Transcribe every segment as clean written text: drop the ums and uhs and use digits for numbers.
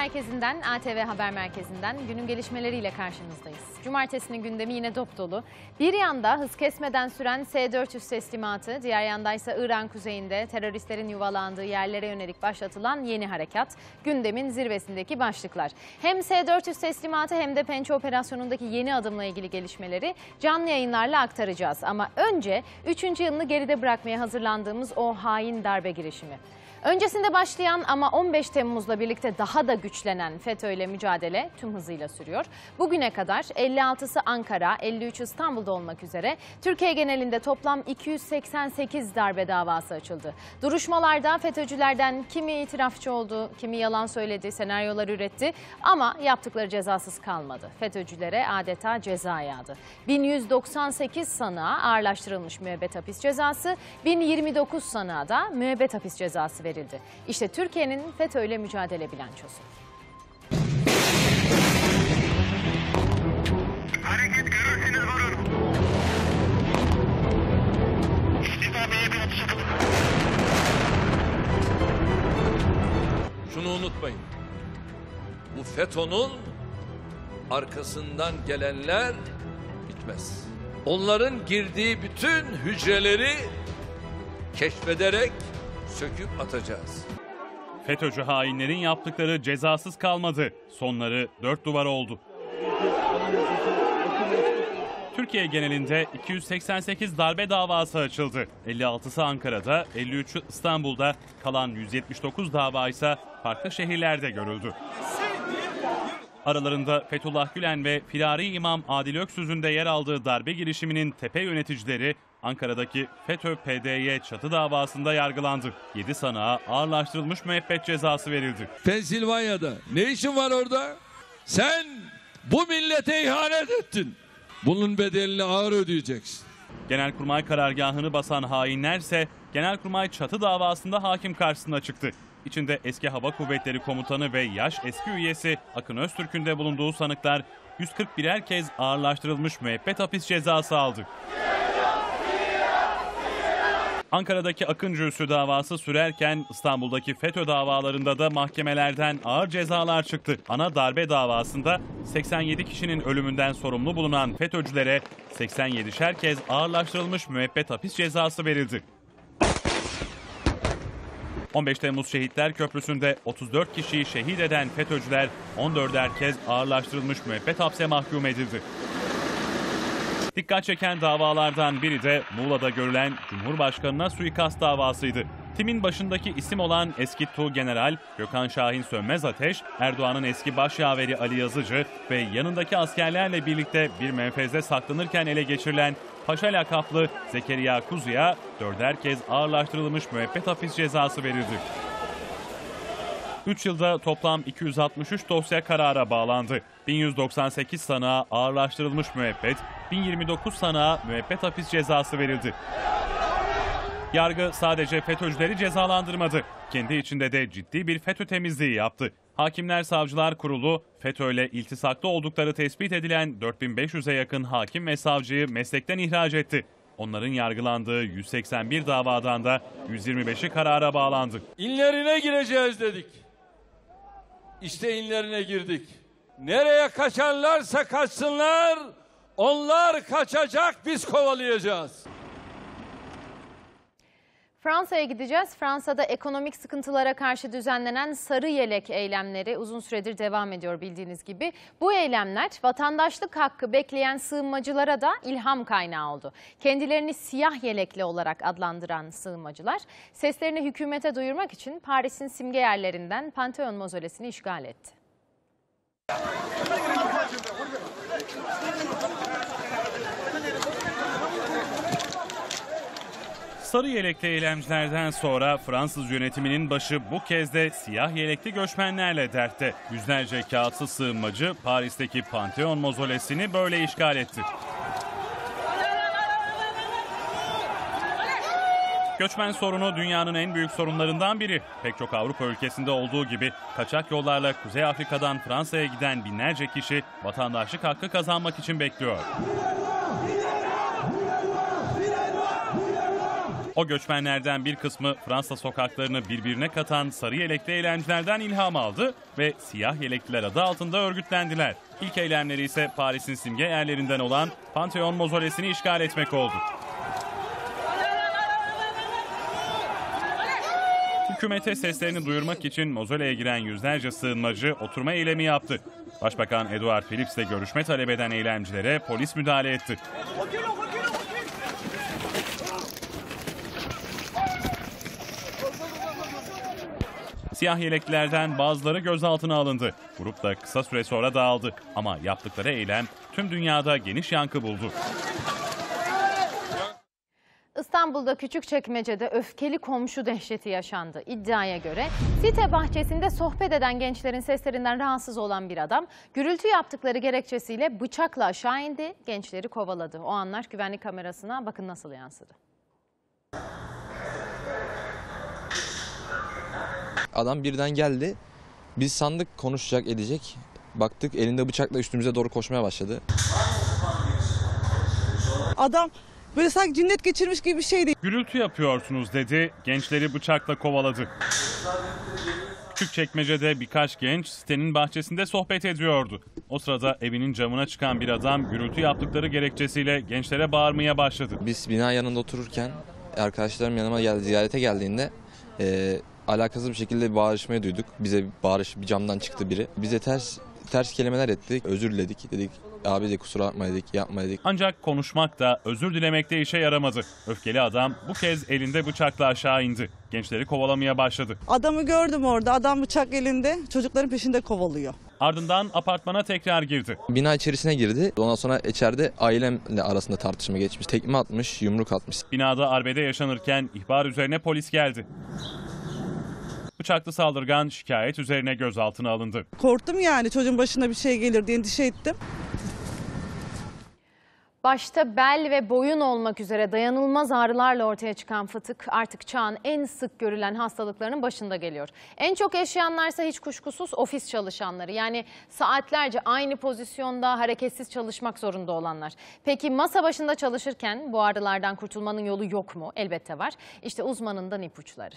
merkezinden, ATV Haber Merkezi'nden günün gelişmeleriyle karşınızdayız. Cumartesinin gündemi yine dop dolu. Bir yanda hız kesmeden süren S-400 teslimatı, diğer yandaysa İran kuzeyinde teröristlerin yuvalandığı yerlere yönelik başlatılan yeni harekat, gündemin zirvesindeki başlıklar. Hem S-400 teslimatı hem de Pençe Operasyonu'ndaki yeni adımla ilgili gelişmeleri canlı yayınlarla aktaracağız. Ama önce 3. yılını geride bırakmaya hazırlandığımız o hain darbe girişimi. Öncesinde başlayan ama 15 Temmuz'la birlikte daha da güçlenen FETÖ'yle mücadele tüm hızıyla sürüyor. Bugüne kadar 56'sı Ankara, 53 İstanbul'da olmak üzere Türkiye genelinde toplam 288 darbe davası açıldı. Duruşmalarda FETÖ'cülerden kimi itirafçı oldu, kimi yalan söyledi, senaryolar üretti ama yaptıkları cezasız kalmadı. FETÖ'cülere adeta ceza yağdı. 1198 sanığa ağırlaştırılmış müebbet hapis cezası, 1029 sanığa da müebbet hapis cezası verildi. İşte Türkiye'nin FETÖ'yle mücadele bilançosu. Hareket görürseniz vurun. İstikameye bir atış yapalım. Şunu unutmayın. Bu FETÖ'nün arkasından gelenler bitmez. Onların girdiği bütün hücreleri keşfederek söküp atacağız. FETÖ'cü hainlerin yaptıkları cezasız kalmadı. Sonları dört duvar oldu. Türkiye genelinde 288 darbe davası açıldı. 56'sı Ankara'da, 53'ü İstanbul'da, kalan 179 dava ise farklı şehirlerde görüldü. Aralarında Fethullah Gülen ve firari imam Adil Öksüz'ün de yer aldığı darbe girişiminin tepe yöneticileri Ankara'daki FETÖ-PDY çatı davasında yargılandı. 7 sanığa ağırlaştırılmış müebbet cezası verildi. Pensilvanya'da ne işin var orada? Sen bu millete ihanet ettin. Bunun bedelini ağır ödeyeceksin. Genelkurmay karargahını basan hainlerse Genelkurmay çatı davasında hakim karşısına çıktı. İçinde eski Hava Kuvvetleri Komutanı ve yaş eski üyesi Akın Öztürk'ün de bulunduğu sanıklar 141'er kez ağırlaştırılmış müebbet hapis cezası aldı. Ankara'daki Akıncı Üssü davası sürerken İstanbul'daki FETÖ davalarında da mahkemelerden ağır cezalar çıktı. Ana darbe davasında 87 kişinin ölümünden sorumlu bulunan FETÖ'cülere 87'şer kez ağırlaştırılmış müebbet hapis cezası verildi. 15 Temmuz Şehitler Köprüsü'nde 34 kişiyi şehit eden FETÖ'cüler 14'er kez ağırlaştırılmış müebbet hapse mahkum edildi. Dikkat çeken davalardan biri de Muğla'da görülen Cumhurbaşkanı'na suikast davasıydı. Timin başındaki isim olan eski Tuğgeneral Gökhan Şahin Sönmez-Ateş, Erdoğan'ın eski başyaveri Ali Yazıcı ve yanındaki askerlerle birlikte bir menfezde saklanırken ele geçirilen Paşa lakaplı Zekeriya Kuzu'ya 4'er kez ağırlaştırılmış müebbet hapis cezası verildi. 3 yılda toplam 263 dosya karara bağlandı. 1198 sanığa ağırlaştırılmış müebbet, 1029 sanığa müebbet hapis cezası verildi. Yargı sadece FETÖ'cüleri cezalandırmadı. Kendi içinde de ciddi bir FETÖ temizliği yaptı. Hakimler Savcılar Kurulu, FETÖ'yle iltisaklı oldukları tespit edilen 4500'e yakın hakim ve savcıyı meslekten ihraç etti. Onların yargılandığı 181 davadan da 125'i karara bağlandı. İnlerine gireceğiz dedik. İşte inlerine girdik. Nereye kaçarlarsa kaçsınlar, onlar kaçacak, biz kovalayacağız. Fransa'ya gideceğiz. Fransa'da ekonomik sıkıntılara karşı düzenlenen sarı yelek eylemleri uzun süredir devam ediyor bildiğiniz gibi. Bu eylemler vatandaşlık hakkı bekleyen sığınmacılara da ilham kaynağı oldu. Kendilerini siyah yelekli olarak adlandıran sığınmacılar seslerini hükümete duyurmak için Paris'in simge yerlerinden Pantheon Mauzole'sini işgal etti. Sarı yelekli eylemcilerden sonra Fransız yönetiminin başı bu kez de siyah yelekli göçmenlerle dertte. Yüzlerce kağıtsız sığınmacı Paris'teki Pantheon Mauzole'sini böyle işgal etti. Göçmen sorunu dünyanın en büyük sorunlarından biri. Pek çok Avrupa ülkesinde olduğu gibi kaçak yollarla Kuzey Afrika'dan Fransa'ya giden binlerce kişi vatandaşlık hakkı kazanmak için bekliyor. O göçmenlerden bir kısmı Fransa sokaklarını birbirine katan sarı yelekli eğlencilerden ilham aldı ve siyah yelekliler adı altında örgütlendiler. İlk eylemleri ise Paris'in simge yerlerinden olan Pantheon mozolesini işgal etmek oldu. Hükümete seslerini duyurmak için mozoleye giren yüzlerce sığınmacı oturma eylemi yaptı. Başbakan Edouard Philips'le görüşme talep eden eylemcilere polis müdahale etti. Siyah yeleklilerden bazıları gözaltına alındı. Grup da kısa süre sonra dağıldı. Ama yaptıkları eylem tüm dünyada geniş yankı buldu. İstanbul'da Küçükçekmece'de öfkeli komşu dehşeti yaşandı. İddiaya göre site bahçesinde sohbet eden gençlerin seslerinden rahatsız olan bir adam gürültü yaptıkları gerekçesiyle bıçakla aşağı indi, gençleri kovaladı. O anlar güvenlik kamerasına bakın nasıl yansıdı. Adam birden geldi. Biz sandık konuşacak edecek. Baktık elinde bıçakla üstümüze doğru koşmaya başladı. Adam böyle sanki cinnet geçirmiş gibi bir şeydi. Gürültü yapıyorsunuz dedi, gençleri bıçakla kovaladı. Küçükçekmece'de birkaç genç sitenin bahçesinde sohbet ediyordu. O sırada evinin camına çıkan bir adam gürültü yaptıkları gerekçesiyle gençlere bağırmaya başladı. Biz bina yanında otururken arkadaşlarım yanıma geldi, ziyarete geldiğinde alakasız bir şekilde bir bağırışmayı duyduk. Bize bir camdan çıktı biri. Bize ters kelimeler etti. Özür diledik. Dedik abi de kusura bakma dedik, yapma dedik. Ancak konuşmak da özür dilemek de işe yaramadı. Öfkeli adam bu kez elinde bıçakla aşağı indi. Gençleri kovalamaya başladı. Adamı gördüm orada. Adam bıçak elinde, çocukların peşinde kovalıyor. Ardından apartmana tekrar girdi. Bina içerisine girdi. Ondan sonra içeride ailemle arasında tartışma geçmiş. Tekme atmış, yumruk atmış. Binada arbede yaşanırken ihbar üzerine polis geldi. Bıçaklı saldırgan şikayet üzerine gözaltına alındı. Korktum yani çocuğun başına bir şey gelir diye endişe ettim. Başta bel ve boyun olmak üzere dayanılmaz ağrılarla ortaya çıkan fıtık artık çağın en sık görülen hastalıklarının başında geliyor. En çok yaşayanlarsa hiç kuşkusuz ofis çalışanları, yani saatlerce aynı pozisyonda hareketsiz çalışmak zorunda olanlar. Peki masa başında çalışırken bu ağrılardan kurtulmanın yolu yok mu? Elbette var. İşte uzmanından ipuçları.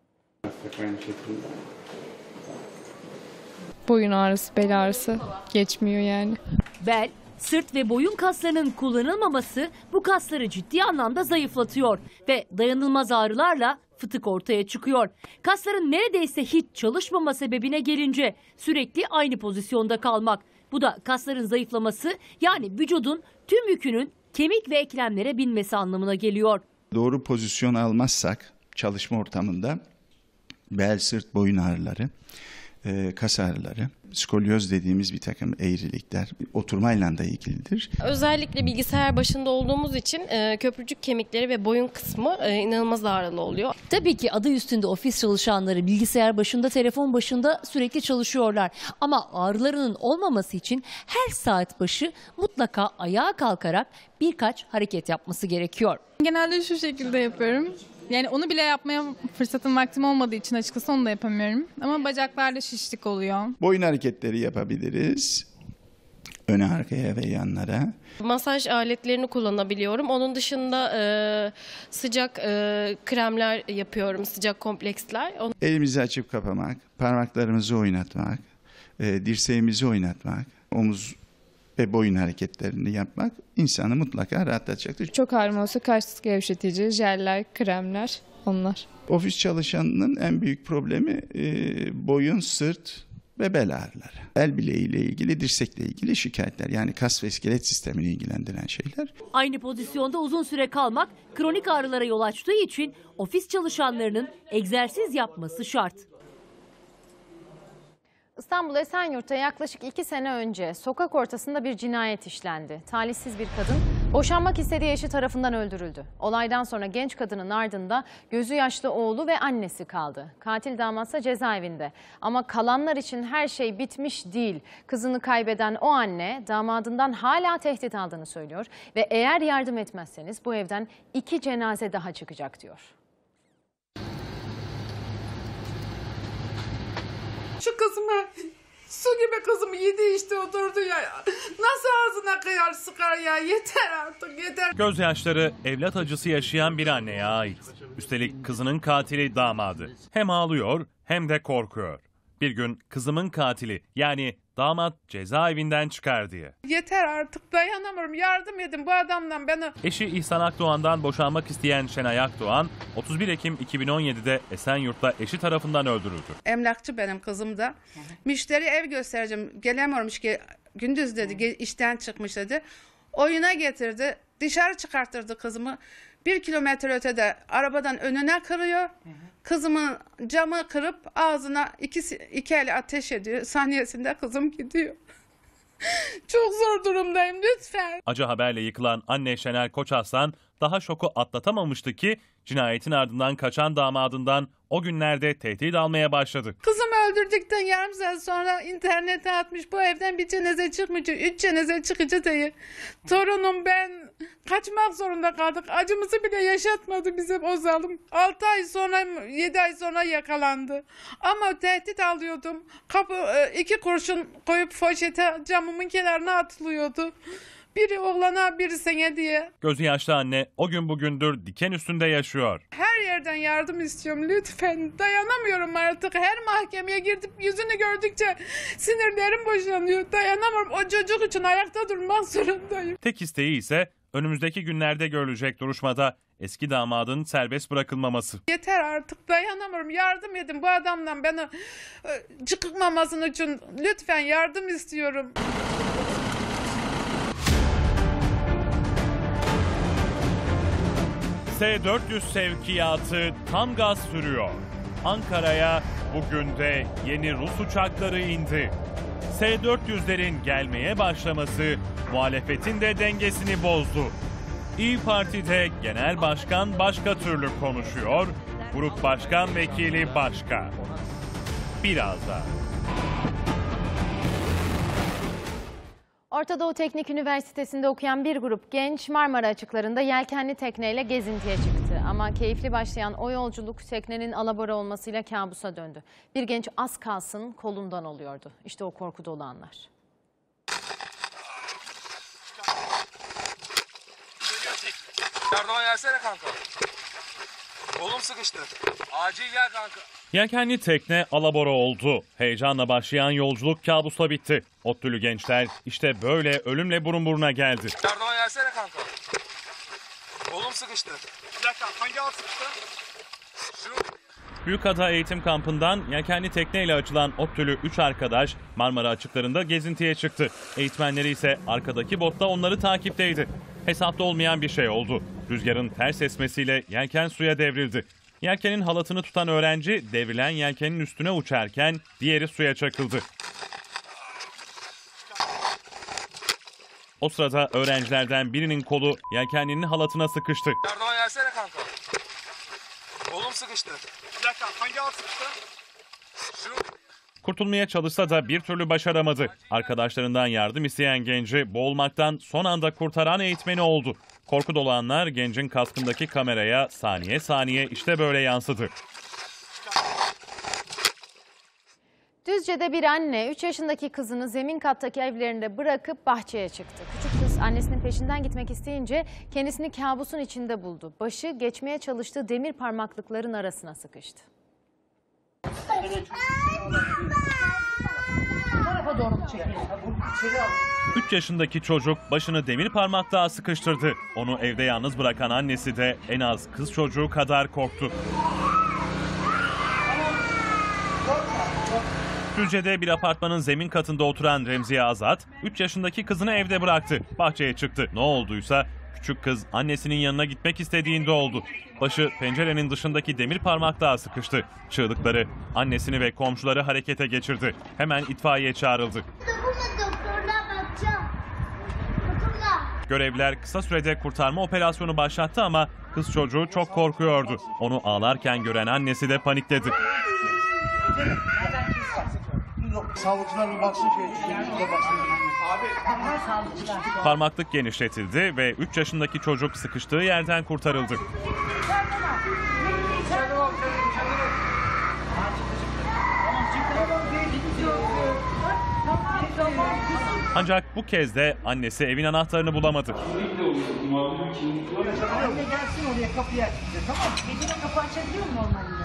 Boyun ağrısı, bel ağrısı geçmiyor yani. Bel, sırt ve boyun kaslarının kullanılmaması bu kasları ciddi anlamda zayıflatıyor ve dayanılmaz ağrılarla fıtık ortaya çıkıyor. Kasların neredeyse hiç çalışmama sebebine gelince sürekli aynı pozisyonda kalmak. Bu da kasların zayıflaması, yani vücudun tüm yükünün kemik ve eklemlere binmesi anlamına geliyor. Doğru pozisyon almazsak çalışma ortamında bel, sırt, boyun ağrıları, kas ağrıları, skolyoz dediğimiz bir takım eğrilikler oturmayla da ilgilidir. Özellikle bilgisayar başında olduğumuz için köprücük kemikleri ve boyun kısmı inanılmaz ağrılı oluyor. Tabii ki adı üstünde ofis çalışanları bilgisayar başında, telefon başında sürekli çalışıyorlar. Ama ağrılarının olmaması için her saat başı mutlaka ayağa kalkarak birkaç hareket yapması gerekiyor. Genelde şu şekilde yapıyorum. Yani onu bile yapmaya fırsatım, vaktim olmadığı için açıkçası onu da yapamıyorum. Ama bacaklarda şişlik oluyor. Boyun hareketleri yapabiliriz. Öne, arkaya ve yanlara. Masaj aletlerini kullanabiliyorum. Onun dışında sıcak kremler yapıyorum, sıcak kompleksler. Elimizi açıp kapamak, parmaklarımızı oynatmak, dirseğimizi oynatmak, omuz ve boyun hareketlerini yapmak insanı mutlaka rahatlatacaktır. Çok ağrım olsa kas gevşetici, jeller, kremler, onlar. Ofis çalışanının en büyük problemi boyun, sırt ve bel ağrıları. El bileğiyle ilgili, dirsekle ilgili şikayetler, yani kas ve iskelet sistemini ilgilendiren şeyler. Aynı pozisyonda uzun süre kalmak kronik ağrılara yol açtığı için ofis çalışanlarının egzersiz yapması şart. İstanbul Esenyurt'ta yaklaşık 2 sene önce sokak ortasında bir cinayet işlendi. Talihsiz bir kadın boşanmak istediği eşi tarafından öldürüldü. Olaydan sonra genç kadının ardında gözü yaşlı oğlu ve annesi kaldı. Katil damatsa cezaevinde. Ama kalanlar için her şey bitmiş değil. Kızını kaybeden o anne damadından hala tehdit aldığını söylüyor. Ve eğer yardım etmezseniz bu evden 2 cenaze daha çıkacak diyor. Şu kızıma Su gibi kızım yedi işte oturdu ya. Nasıl ağzına kıyar sıkar ya, yeter artık yeter. Gözyaşları evlat acısı yaşayan bir anneye ait. Üstelik kızının katili damadı. Hem ağlıyor hem de korkuyor. Bir gün kızımın katili yani damat cezaevinden çıkar diye. Yeter artık, dayanamıyorum, yardım edin bu adamdan beni. Eşi İhsan Akdoğan'dan boşanmak isteyen Şenay Akdoğan 31 Ekim 2017'de Esenyurt'ta eşi tarafından öldürüldü. Emlakçı benim kızım da. Müşteri ev göstereceğim, gelemiyormuş ki gündüz dedi, işten çıkmış dedi. Oyuna getirdi, dışarı çıkarttırdı kızımı. 1 kilometre ötede arabadan önüne kırıyor. Kızımın camı kırıp ağzına iki el ateş ediyor. Saniyesinde kızım gidiyor. Çok zor durumdayım, lütfen. Acı haberle yıkılan anne Şener Koçarslan daha şoku atlatamamıştı ki cinayetin ardından kaçan damadından o günlerde tehdit almaya başladı. Kızımı öldürdükten yarım saat sonra internete atmış, bu evden bir cenaze çıkmayacak, 3 cenaze çıkacak diye. Torunum ben kaçmak zorunda kaldık. Acımızı bile yaşatmadı bize o zalim. 6 ay sonra 7 ay sonra yakalandı. Ama tehdit alıyordum. 2 kurşun koyup poşete camımın kenarına atılıyordu. Biri oğlana biri sana diye. Gözü yaşlı anne o gün bugündür diken üstünde yaşıyor. Her yerden yardım istiyorum lütfen. Dayanamıyorum artık. Her mahkemeye girip yüzünü gördükçe sinirlerim boşanıyor. Dayanamıyorum. O çocuk için ayakta durmak zorundayım. Tek isteği ise önümüzdeki günlerde görülecek duruşmada eski damadın serbest bırakılmaması. Yeter artık, dayanamıyorum. Yardım edin bu adamdan beni çıkmamasın için. Lütfen yardım istiyorum. S-400 sevkiyatı tam gaz sürüyor. Ankara'ya bugün de yeni Rus uçakları indi. S-400'lerin gelmeye başlaması muhalefetin de dengesini bozdu. İYİ Parti'de genel başkan başka türlü konuşuyor, grup başkan vekili başka. Birazdan. Orta Doğu Teknik Üniversitesi'nde okuyan bir grup genç Marmara açıklarında yelkenli tekneyle gezintiye çıktı. Ama keyifli başlayan o yolculuk teknenin alabora olmasıyla kabusa döndü. Bir genç az kalsın kolundan oluyordu. İşte o korku dolu anlar. Yardıma gelsene kanka. Kolum sıkıştı. Acil gel kanka. Yelkenli tekne alabora oldu. Heyecanla başlayan yolculuk kabusla bitti. ODTÜ'lü gençler işte böyle ölümle burun buruna geldi. Yardıma gelsene kanka. Kolum sıkıştı. Bir dakika, hangi alt sıkıştı? Şu. Büyükada Eğitim Kampı'ndan yelkenli tekneyle açılan ODTÜ'lü 3 arkadaş Marmara açıklarında gezintiye çıktı. Eğitmenleri ise arkadaki botta onları takipteydi. Hesapta olmayan bir şey oldu. Rüzgarın ters esmesiyle yelken suya devrildi. Yelkenin halatını tutan öğrenci devrilen yelkenin üstüne uçarken diğeri suya çakıldı. O sırada öğrencilerden birinin kolu yelkenlinin halatına sıkıştı. Yardıma gelsene kanka. Kolum sıkıştı. Bir dakika, hangi alt sıkıştı? Şu. Kurtulmaya çalışsa da bir türlü başaramadı. Arkadaşlarından yardım isteyen genci boğulmaktan son anda kurtaran eğitmeni oldu. Korku dolu anlar gencin kaskındaki kameraya saniye saniye işte böyle yansıdı. Düzce'de bir anne 3 yaşındaki kızını zemin kattaki evlerinde bırakıp bahçeye çıktı. Küçük kız annesinin peşinden gitmek isteyince kendisini kabusun içinde buldu. Başı geçmeye çalıştığı demir parmaklıkların arasına sıkıştı. 3 yaşındaki çocuk başını demir parmaklığa sıkıştırdı. Onu evde yalnız bırakan annesi de en az kız çocuğu kadar korktu. Düzce'de bir apartmanın zemin katında oturan Remziye Azat, 3 yaşındaki kızını evde bıraktı. Bahçeye çıktı. Ne olduysa küçük kız annesinin yanına gitmek istediğinde oldu. Başı pencerenin dışındaki demir parmaklığa sıkıştı. Çığlıkları annesini ve komşuları harekete geçirdi. Hemen itfaiye çağrıldı. Görevliler kısa sürede kurtarma operasyonu başlattı ama kız çocuğu çok korkuyordu. Onu ağlarken gören annesi de panikledi. Sağlıkçılar bir baksın Parmaklık genişletildi ve 3 yaşındaki çocuk sıkıştığı yerden kurtarıldı. Ancak bu kez de annesi evin anahtarını bulamadı. Anne gelsin oraya kapıyı aç bize, tamam mı? Gece kapı açabiliyor mu normalde?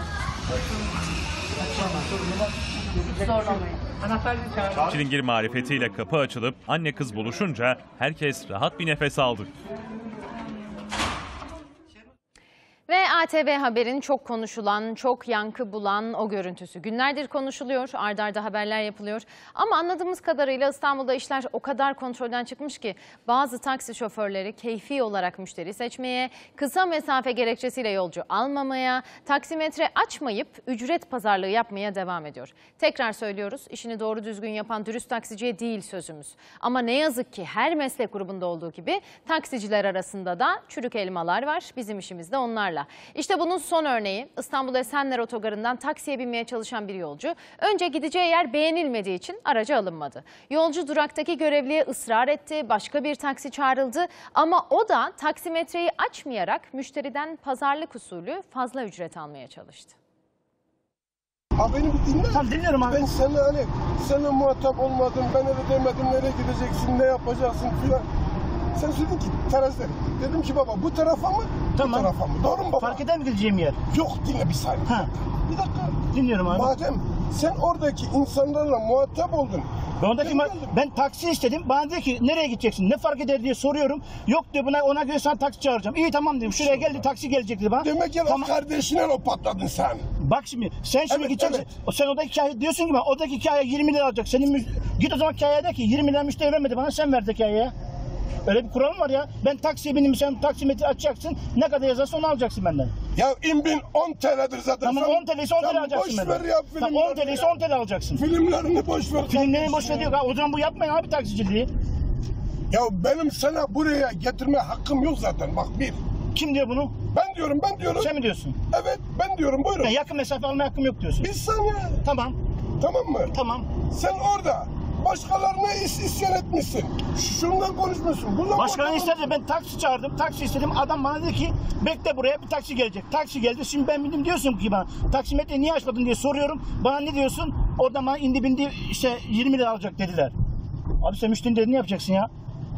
Çilingir marifetiyle kapı açılıp anne kız buluşunca herkes rahat bir nefes aldı. Ve ATV Haber'in çok konuşulan, çok yankı bulan o görüntüsü. Günlerdir konuşuluyor, ard arda haberler yapılıyor. Ama anladığımız kadarıyla İstanbul'da işler o kadar kontrolden çıkmış ki bazı taksi şoförleri keyfi olarak müşteri seçmeye, kısa mesafe gerekçesiyle yolcu almamaya, taksimetre açmayıp ücret pazarlığı yapmaya devam ediyor. Tekrar söylüyoruz, işini doğru düzgün yapan dürüst taksiciye değil sözümüz. Ama ne yazık ki her meslek grubunda olduğu gibi taksiciler arasında da çürük elmalar var. Bizim işimiz de onlarla. İşte bunun son örneği İstanbul Esenler Otogarı'ndan taksiye binmeye çalışan bir yolcu. Önce gideceği yer beğenilmediği için araca alınmadı. Yolcu duraktaki görevliye ısrar etti, başka bir taksi çağrıldı ama o da taksimetreyi açmayarak müşteriden pazarlık usulü fazla ücret almaya çalıştı. Abi beni bir dinle. Tamam, dinliyorum abi. Ben sana muhatap olmadım, ben öyle demedim, nereye gideceksin, ne yapacaksın filan. Sen söyledin ki terazide. Dedim ki baba bu tarafa mı, tamam, bu tarafa mı? Doğru mu baba? Fark eder mi gideceğim yer? Yok, dinle bir saniye. Ha. Bir dakika. Dinliyorum abi. Madem sen oradaki insanlarla muhatap oldun. Ben taksi istedim. Bana dedi ki nereye gideceksin? Ne fark eder diye soruyorum. Yok diyor, ona göre sana taksi çağıracağım. İyi tamam dedim. Şuraya geldi, taksi gelecek dedi bana. Demek ki tamam. Kardeşine o patladın sen. Bak şimdi sen şimdi gideceksin. Evet. Sen oradaki hikaye diyorsun ki oradaki hikaye 20 lira alacak. Git o zaman hikayeye de ki 20 lira müşteri vermedi bana, sen ver hikayeye. Öyle bir kural var ya. Ben taksiye bindim, sen taksimetri açacaksın. Ne kadar yazarsa onu alacaksın benden. Ya bin 10 TL'dir zaten. Tamam 10 TL'yse 10 TL alacaksın benden. Boş ver ya filmlerini. 10 TL'yse 10 TL alacaksın. Filmlerini boş ver. Filmlerini boş ver diyor. O zaman bu yapmayın abi taksiciliği. Ya benim sana buraya getirme hakkım yok zaten. Bak bir. Kim diyor bunu? Ben diyorum. Sen mi diyorsun? Evet ben diyorum, buyurun. Yakın mesafe alma hakkım yok diyorsun. Bir saniye. Tamam. Tamam mı? Tamam. Sen orada başkalarına isyan etmişsin. Şundan konuşmuyorsun. Başkalarına istedim, ben taksi çağırdım. Taksi istedim. Adam bana dedi ki bekle, buraya bir taksi gelecek. Taksi geldi. Şimdi ben bindim, diyorsun ki bana taksimetreyi niye açmadın diye soruyorum. Bana ne diyorsun? Oradan bana bindi işte 20 lira alacak dediler. Abi sen müşterinin dediğini yapacaksın ya.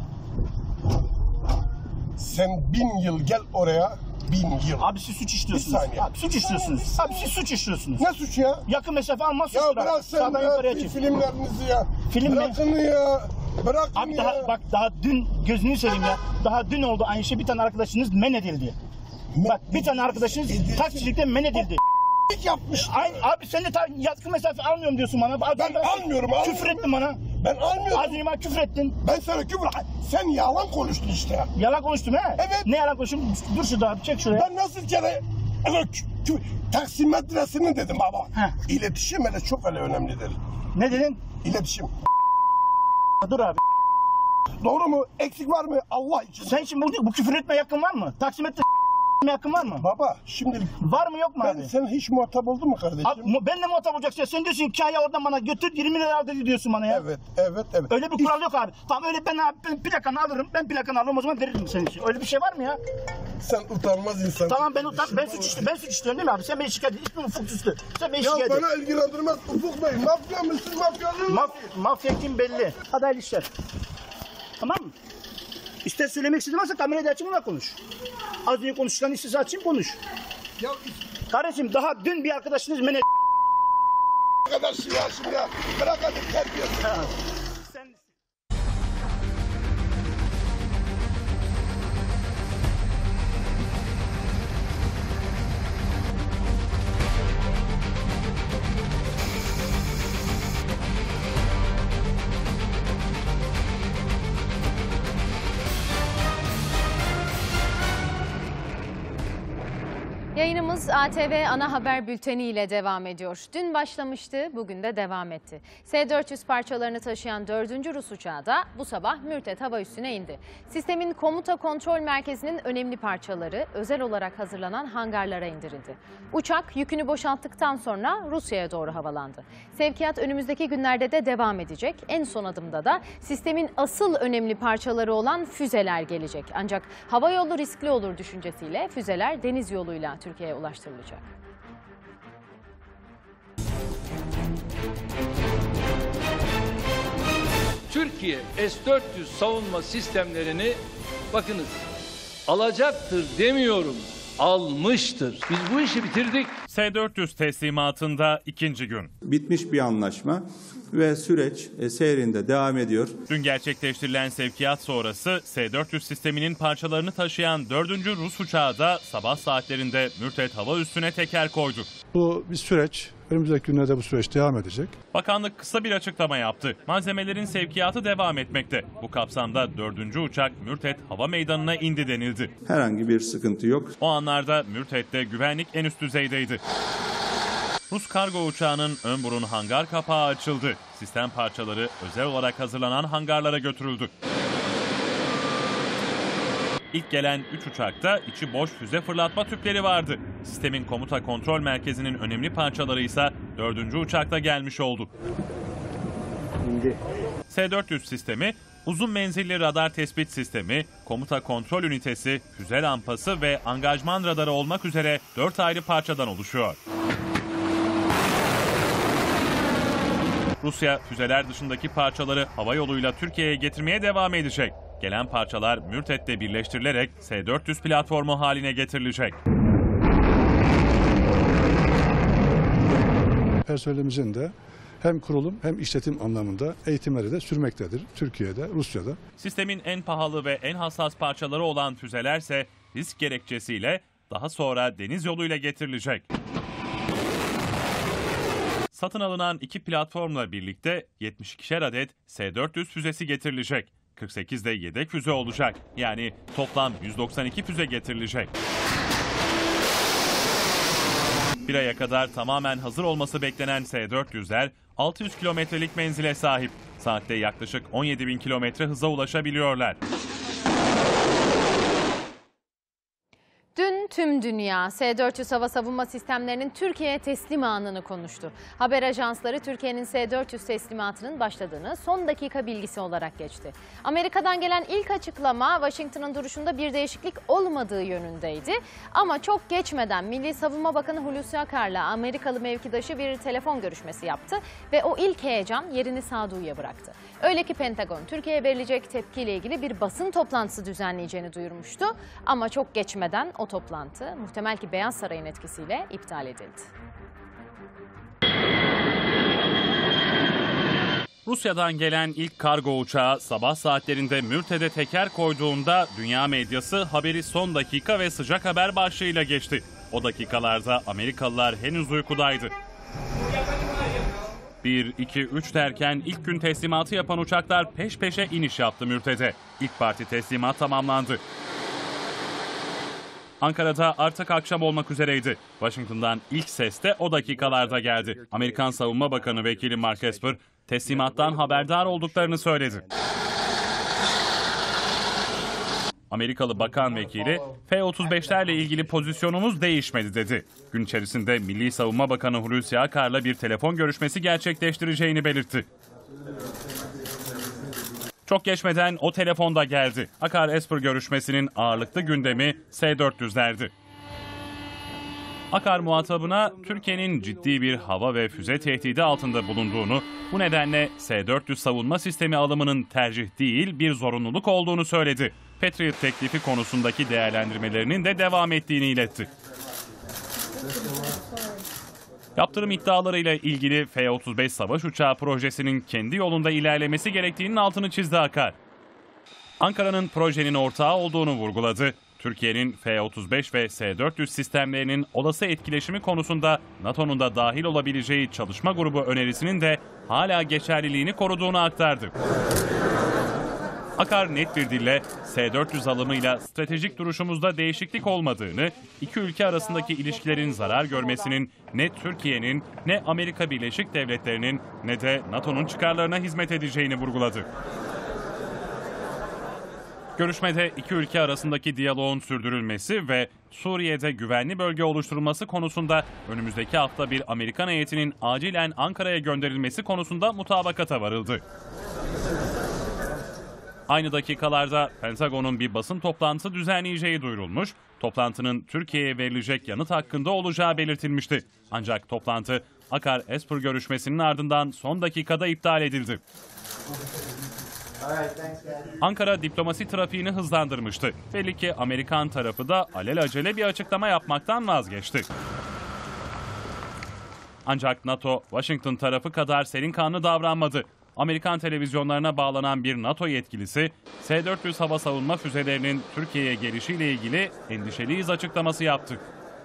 Sen 1000 yıl gel oraya. 1000 yıl. Abi siz suç işliyorsunuz. Bir saniye. Abi suç işliyorsunuz. Abi siz suç işliyorsunuz. Ne suç ya? Yakın mesafe almaz suç. Ya bırak sen filmlerinizi ya. Film bırakın mi? Ya. Bırakın abi ya. Daha dün gözünü seveyim ya. Daha dün oldu aynı şey, bir tane arkadaşınız men edildi. Bak bir tane arkadaşınız taksicilikte men edildi. Yapmış. Abi sen de yakın mesafe almıyorum diyorsun bana. Ben almıyorum. Küfür ettin bana. Ben almıyorum. Az önce bana küfür ettin. Ben sana küfür... Sen yalan konuştun işte. Yalan konuştum he? Evet. Ne yalan konuştum? Dur şurada abi, çek şuraya. Ben nasıl kere... Taksimetresini dedim baba. Heh. İletişim hele çok önemlidir. Ne dedin? İletişim. Dur abi. Doğru mu? Eksik var mı? Allah için. Sen şimdi bu küfür etme hakkın var mı? Taksimetre hakkın var mı? Baba şimdi... Var mı yok mu abi? Sen hiç muhatap oldun mu kardeşim? Abi, ben de muhatap olacaksın. Sen diyorsun hikaye oradan bana götür 20 lira al dedi diyorsun bana ya. Evet. Öyle bir kural yok abi. Tamam öyle ben plakanı alırım. Ben plakanı alırım, o zaman veririm senin için. Öyle bir şey var mı ya? Sen utanmaz insan. Tamam ben suç işliyorum değil mi abi? Sen beni şikayet et. Hiçbir ufuk üstü. Sen beni şikayet et. Ya bana ilgilendirmez Ufuk Bey. Mafya mısın, mafyalı mı? Mafya kim belli. Adaylı işler. Tamam mı? İster söylemek istediğin varsa kamerayı da açayım, ona konuş. Az önce konuşulan istese açayım, konuş. Ya kardeşim daha dün bir arkadaşınız men arkadaş ya şimdi ya. Bırak hadi terbiyesiz. Yayınımız ATV Ana Haber Bülteni ile devam ediyor. Dün başlamıştı, bugün de devam etti. S-400 parçalarını taşıyan 4. Rus uçağı da bu sabah Mürtet hava üssüne indi. Sistemin komuta kontrol merkezinin önemli parçaları özel olarak hazırlanan hangarlara indirildi. Uçak yükünü boşalttıktan sonra Rusya'ya doğru havalandı. Sevkiyat önümüzdeki günlerde de devam edecek. En son adımda da sistemin asıl önemli parçaları olan füzeler gelecek. Ancak hava yolu riskli olur düşüncesiyle füzeler deniz yoluyla Türkiye'ye ulaştırılacak. Türkiye S-400 savunma sistemlerini bakınız alacaktır demiyorum, almıştır. Biz bu işi bitirdik. S-400 teslimatında ikinci gün. Bitmiş bir anlaşma ve süreç seyrinde devam ediyor. Dün gerçekleştirilen sevkiyat sonrası S-400 sisteminin parçalarını taşıyan 4. Rus uçağı da sabah saatlerinde Mürtet hava üssüne teker koydu. Bu bir süreç. Önümüzdeki günlerde bu süreç devam edecek. Bakanlık kısa bir açıklama yaptı. Malzemelerin sevkiyatı devam etmekte. Bu kapsamda 4. uçak Mürtet Hava Meydanı'na indi denildi. Herhangi bir sıkıntı yok. O anlarda Mürtet'te güvenlik en üst düzeydeydi. Rus kargo uçağının ön burun hangar kapağı açıldı. Sistem parçaları özel olarak hazırlanan hangarlara götürüldü. İlk gelen 3 uçakta içi boş füze fırlatma tüpleri vardı. Sistemin komuta kontrol merkezinin önemli parçaları ise 4. uçakta gelmiş oldu. S-400 sistemi, uzun menzilli radar tespit sistemi, komuta kontrol ünitesi, füze rampası ve angajman radarı olmak üzere 4 ayrı parçadan oluşuyor. Rusya füzeler dışındaki parçaları hava yoluyla Türkiye'ye getirmeye devam edecek. Gelen parçalar Mürtet'te birleştirilerek S-400 platformu haline getirilecek. Personelimizin de hem kurulum hem işletim anlamında eğitimleri de sürmektedir. Türkiye'de, Rusya'da. Sistemin en pahalı ve en hassas parçaları olan füzelerse risk gerekçesiyle daha sonra deniz yoluyla getirilecek. Satın alınan 2 platformla birlikte 72'şer adet S-400 füzesi getirilecek. 48 de yedek füze olacak. Yani toplam 192 füze getirilecek. Bir aya kadar tamamen hazır olması beklenen S-400'ler 600 kilometrelik menzile sahip. Saatte yaklaşık 17.000 kilometre hıza ulaşabiliyorlar. Dün tüm dünya S-400 hava savunma sistemlerinin Türkiye'ye teslim anını konuştu. Haber ajansları Türkiye'nin S-400 teslimatının başladığını son dakika bilgisi olarak geçti. Amerika'dan gelen ilk açıklama Washington'ın duruşunda bir değişiklik olmadığı yönündeydi. Ama çok geçmeden Milli Savunma Bakanı Hulusi Akar'la Amerikalı mevkidaşı bir telefon görüşmesi yaptı ve o ilk heyecan yerini sağduyuya bıraktı. Öyle ki Pentagon Türkiye'ye verilecek tepkiyle ilgili bir basın toplantısı düzenleyeceğini duyurmuştu. Ama çok geçmeden o toplantı muhtemel ki Beyaz Saray'ın etkisiyle iptal edildi. Rusya'dan gelen ilk kargo uçağı sabah saatlerinde Mürtet'e teker koyduğunda dünya medyası haberi son dakika ve sıcak haber başlığıyla geçti. O dakikalarda Amerikalılar henüz uykudaydı. 1, 2, 3 derken ilk gün teslimatı yapan uçaklar peş peşe iniş yaptı Mürtet'e. İlk parti teslimat tamamlandı. Ankara'da artık akşam olmak üzereydi. Washington'dan ilk ses de o dakikalarda geldi. Amerikan Savunma Bakanı Vekili Mark Esper teslimattan haberdar olduklarını söyledi. Amerikalı bakan vekili F-35'lerle ilgili pozisyonumuz değişmedi dedi. Gün içerisinde Milli Savunma Bakanı Hulusi Akar'la bir telefon görüşmesi gerçekleştireceğini belirtti. Çok geçmeden o telefonda geldi. Akar-Esper görüşmesinin ağırlıklı gündemi S-400'lerdi. Akar muhatabına Türkiye'nin ciddi bir hava ve füze tehdidi altında bulunduğunu, bu nedenle S-400 savunma sistemi alımının tercih değil bir zorunluluk olduğunu söyledi. Patriot teklifi konusundaki değerlendirmelerinin de devam ettiğini iletti. Yaptırım iddialarıyla ilgili F-35 savaş uçağı projesinin kendi yolunda ilerlemesi gerektiğinin altını çizdi Akar. Ankara'nın projenin ortağı olduğunu vurguladı. Türkiye'nin F-35 ve S-400 sistemlerinin olası etkileşimi konusunda NATO'nun da dahil olabileceği çalışma grubu önerisinin de hala geçerliliğini koruduğunu aktardı. Akar net bir dille S-400 alımıyla stratejik duruşumuzda değişiklik olmadığını, iki ülke arasındaki ilişkilerin zarar görmesinin ne Türkiye'nin, ne Amerika Birleşik Devletleri'nin, ne de NATO'nun çıkarlarına hizmet edeceğini vurguladı. Görüşmede iki ülke arasındaki diyaloğun sürdürülmesi ve Suriye'de güvenli bölge oluşturulması konusunda önümüzdeki hafta bir Amerikan heyetinin acilen Ankara'ya gönderilmesi konusunda mutabakata varıldı. Aynı dakikalarda Pentagon'un bir basın toplantısı düzenleyeceği duyurulmuş, toplantının Türkiye'ye verilecek yanıt hakkında olacağı belirtilmişti. Ancak toplantı Akar-Esper görüşmesinin ardından son dakikada iptal edildi. Ankara diplomasi trafiğini hızlandırmıştı. Belli ki Amerikan tarafı da alelacele bir açıklama yapmaktan vazgeçti. Ancak NATO, Washington tarafı kadar serin kanlı davranmadı. Amerikan televizyonlarına bağlanan bir NATO yetkilisi, S-400 hava savunma füzelerinin Türkiye'ye gelişiyle ilgili endişeliyiz açıklaması yaptı.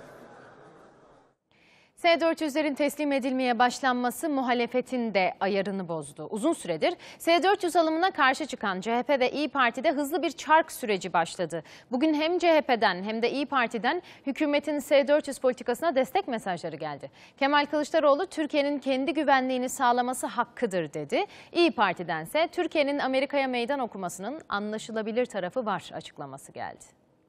S-400'lerin teslim edilmeye başlanması muhalefetin de ayarını bozdu. Uzun süredir S-400 alımına karşı çıkan CHP ve İYİ Parti'de hızlı bir çark süreci başladı. Bugün hem CHP'den hem de İYİ Parti'den hükümetin S-400 politikasına destek mesajları geldi. Kemal Kılıçdaroğlu Türkiye'nin kendi güvenliğini sağlaması hakkıdır dedi. İYİ Parti'dense Türkiye'nin Amerika'ya meydan okumasının anlaşılabilir tarafı var açıklaması geldi.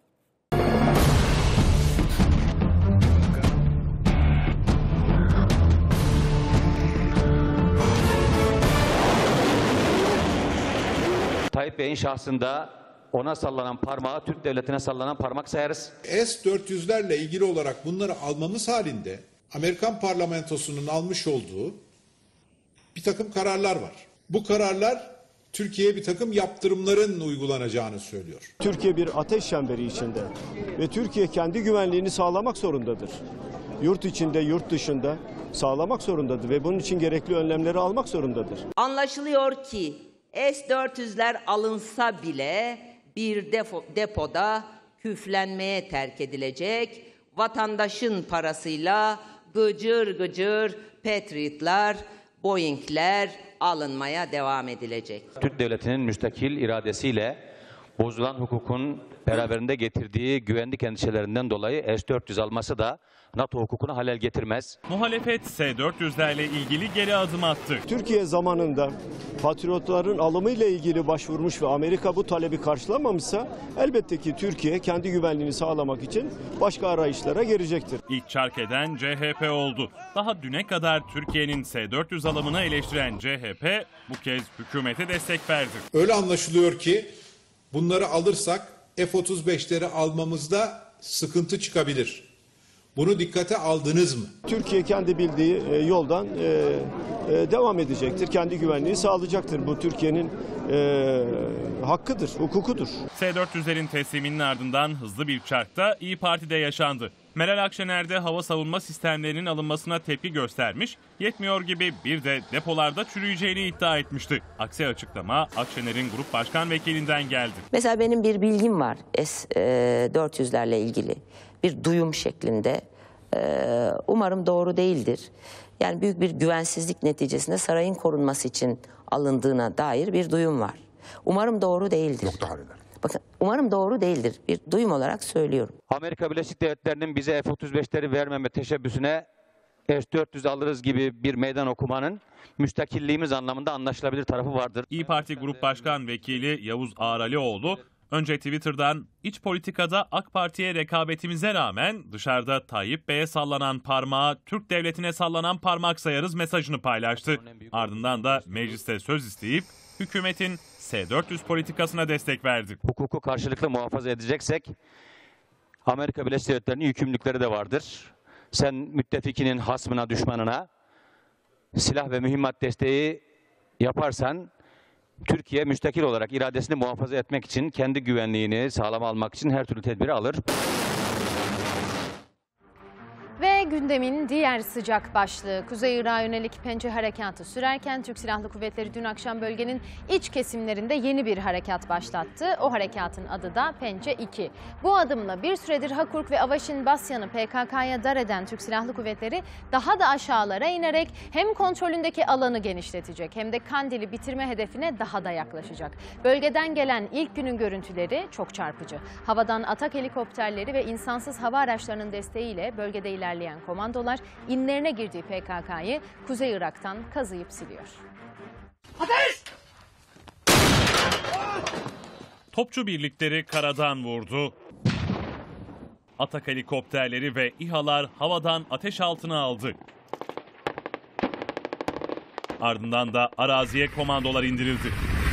Tayyip Bey'in şahsında ona sallanan parmağı Türk devletine sallanan parmak sayarız. S-400'lerle ilgili olarak bunları almamız halinde Amerikan parlamentosunun almış olduğu bir takım kararlar var. Bu kararlar Türkiye'ye bir takım yaptırımların uygulanacağını söylüyor. Türkiye bir ateş çemberi içinde ve Türkiye kendi güvenliğini sağlamak zorundadır. Yurt içinde, yurt dışında sağlamak zorundadır ve bunun için gerekli önlemleri almak zorundadır. Anlaşılıyor ki S-400'ler alınsa bile bir depoda küflenmeye terk edilecek, vatandaşın parasıyla gıcır gıcır Patriot'lar, Boeing'ler alınmaya devam edilecek. Türk devletinin müstakil iradesiyle bozulan hukukun beraberinde getirdiği güvenlik endişelerinden dolayı S-400 alması da NATO hukukuna halel getirmez. Muhalefet S-400'lerle ilgili geri adım attı. Türkiye zamanında Patriotların alımıyla ilgili başvurmuş ve Amerika bu talebi karşılamamışsa elbette ki Türkiye kendi güvenliğini sağlamak için başka arayışlara girecektir. İlk çark eden CHP oldu. Daha düne kadar Türkiye'nin S-400 alımını eleştiren CHP bu kez hükümete destek verdi. Öyle anlaşılıyor ki bunları alırsak F-35'leri almamızda sıkıntı çıkabilir. Bunu dikkate aldınız mı? Türkiye kendi bildiği yoldan devam edecektir. Kendi güvenliği sağlayacaktır. Bu Türkiye'nin hakkıdır, hukukudur. S-400'lerin tesliminin ardından hızlı bir çark da İYİ Parti'de yaşandı. Meral Akşener de hava savunma sistemlerinin alınmasına tepki göstermiş, yetmiyor gibi bir de depolarda çürüyeceğini iddia etmişti. Aksi açıklama Akşener'in grup başkan vekilinden geldi. Mesela benim bir bilgim var S-400'lerle ilgili. Bir duyum şeklinde. Umarım doğru değildir. Yani büyük bir güvensizlik neticesinde sarayın korunması için alındığına dair bir duyum var. Umarım doğru değildir. Yok daha neler. Bakın umarım doğru değildir. Bir duyum olarak söylüyorum. Amerika Birleşik Devletleri'nin bize F-35'leri vermeme teşebbüsüne S-400 alırız gibi bir meydan okumanın müstakilliğimiz anlamında anlaşılabilir tarafı vardır. İYİ Parti Grup Başkan Vekili Yavuz Ağralioğlu önce Twitter'dan iç politikada AK Parti'ye rekabetimize rağmen dışarıda Tayyip Bey'e sallanan parmağı Türk devletine sallanan parmak sayarız mesajını paylaştı. Ardından da mecliste söz isteyip hükümetin S-400 politikasına destek verdi. Hukuku karşılıklı muhafaza edeceksek Amerika Birleşik Devletleri'nin yükümlülükleri de vardır. Sen müttefikinin hasmına, düşmanına silah ve mühimmat desteği yaparsan Türkiye müstakil olarak iradesini muhafaza etmek için, kendi güvenliğini sağlam almak için her türlü tedbiri alır. Ve gündemin diğer sıcak başlığı Kuzey Irak'a yönelik Pençe harekatı sürerken Türk Silahlı Kuvvetleri dün akşam bölgenin iç kesimlerinde yeni bir harekat başlattı. O harekatın adı da Pençe 2. Bu adımla bir süredir Hakurk ve Avaşin Basyan'ı PKK'ya dar eden Türk Silahlı Kuvvetleri daha da aşağılara inerek hem kontrolündeki alanı genişletecek hem de Kandil'i bitirme hedefine daha da yaklaşacak. Bölgeden gelen ilk günün görüntüleri çok çarpıcı. Havadan atak helikopterleri ve insansız hava araçlarının desteğiyle bölgede ilerleyen komandolar inlerine girdiği PKK'yı Kuzey Irak'tan kazıyıp siliyor. Ateş! Topçu birlikleri karadan vurdu. Atak helikopterleri ve İHA'lar havadan ateş altına aldı. Ardından da araziye komandolar indirildi.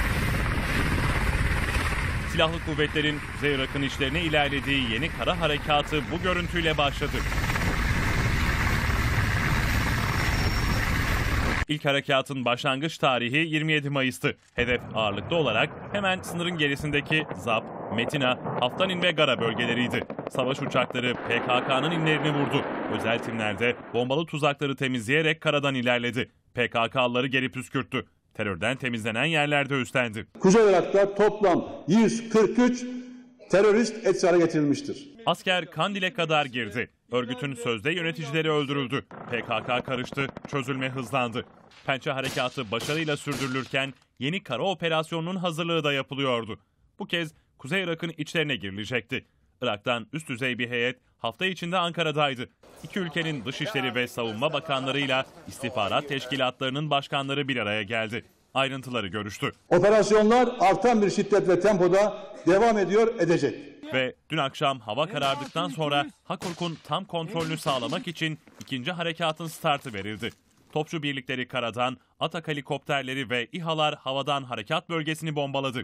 Silahlı kuvvetlerin Kuzey Irak'ın içlerine ilerlediği yeni kara harekatı bu görüntüyle başladı. İlk harekatın başlangıç tarihi 27 Mayıs'tı. Hedef ağırlıklı olarak hemen sınırın gerisindeki Zap, Metina, Haftanin ve Gara bölgeleriydi. Savaş uçakları PKK'nın inlerini vurdu. Özel timler de bombalı tuzakları temizleyerek karadan ilerledi. PKK'lıları geri püskürttü. Terörden temizlenen yerlerde üstlendi. Kuzey Irak'ta toplam 143 terörist etkisiz hale getirilmiştir. Asker Kandil'e kadar girdi. Örgütün sözde yöneticileri öldürüldü. PKK karıştı, çözülme hızlandı. Pençe harekatı başarıyla sürdürülürken yeni kara operasyonunun hazırlığı da yapılıyordu. Bu kez Kuzey Irak'ın içlerine girilecekti. Irak'tan üst düzey bir heyet hafta içinde Ankara'daydı. İki ülkenin dışişleri ve savunma bakanlarıyla istihbarat teşkilatlarının başkanları bir araya geldi. Ayrıntıları görüştü. Operasyonlar artan bir şiddet ve tempoda devam edecek. Ve dün akşam hava karardıktan sonra Hakurk'un tam kontrolünü sağlamak için ikinci harekatın startı verildi. Topçu birlikleri karadan, Atak helikopterleri ve İHA'lar havadan harekat bölgesini bombaladı.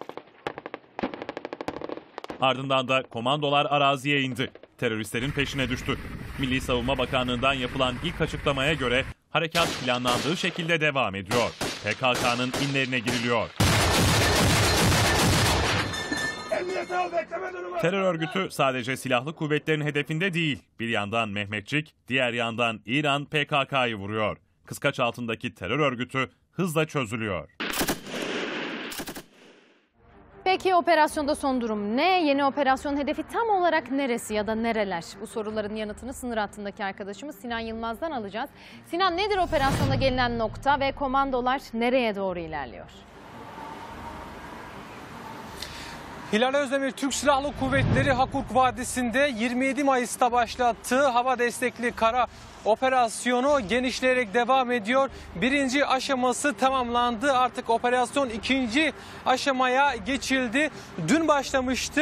Ardından da komandolar araziye indi. Teröristlerin peşine düştü. Milli Savunma Bakanlığı'ndan yapılan ilk açıklamaya göre harekat planlandığı şekilde devam ediyor. PKK'nın inlerine giriliyor. Terör örgütü sadece silahlı kuvvetlerin hedefinde değil. Bir yandan Mehmetçik, diğer yandan İran PKK'yı vuruyor. Kıskaç altındaki terör örgütü hızla çözülüyor. Peki operasyonda son durum ne? Yeni operasyon hedefi tam olarak neresi ya da nereler? Bu soruların yanıtını sınır hattındaki arkadaşımız Sinan Yılmaz'dan alacağız. Sinan, nedir operasyonda gelinen nokta ve komandolar nereye doğru ilerliyor? Hilal Özdemir, Türk Silahlı Kuvvetleri Hakurk Vadisi'nde 27 Mayıs'ta başlattığı hava destekli kara operasyonu genişleyerek devam ediyor. Birinci aşaması tamamlandı. Artık operasyon ikinci aşamaya geçildi. Dün başlamıştı.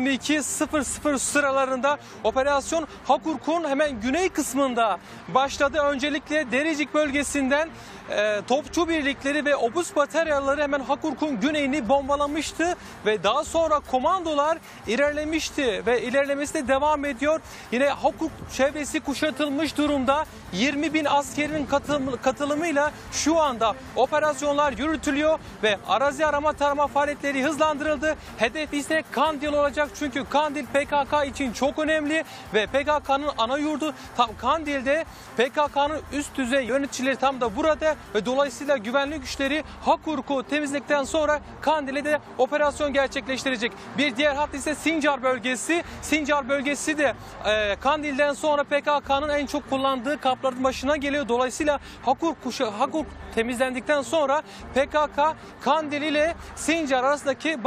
22.00 sıralarında operasyon Hakurk'un hemen güney kısmında başladı. Öncelikle Dericik bölgesinden topçu birlikleri ve obus bataryaları hemen Hakurk'un güneyini bombalamıştı ve daha sonra komandolar ilerlemişti ve ilerlemesi de devam ediyor. Yine Hakurk çevresi kuşatılmış durumda. 20.000 askerin katılımıyla şu anda operasyonlar yürütülüyor ve arazi arama tarama faaliyetleri hızlandırıldı. Hedef ise Kandil olacak, çünkü Kandil PKK için çok önemli ve PKK'nın ana yurdu tam Kandil'de. PKK'nın üst düzey yöneticileri tam da burada ve dolayısıyla güvenlik güçleri Hakurk'u temizledikten sonra Kandil'e de operasyon gerçekleştirecek. Bir diğer hat ise Sincar bölgesi. Sincar bölgesi de Kandil'den sonra PKK'nın en çok kullandığı kapların başına geliyor. Dolayısıyla Hakurk temizlendikten sonra PKK Kandil ile Sincar arasındaki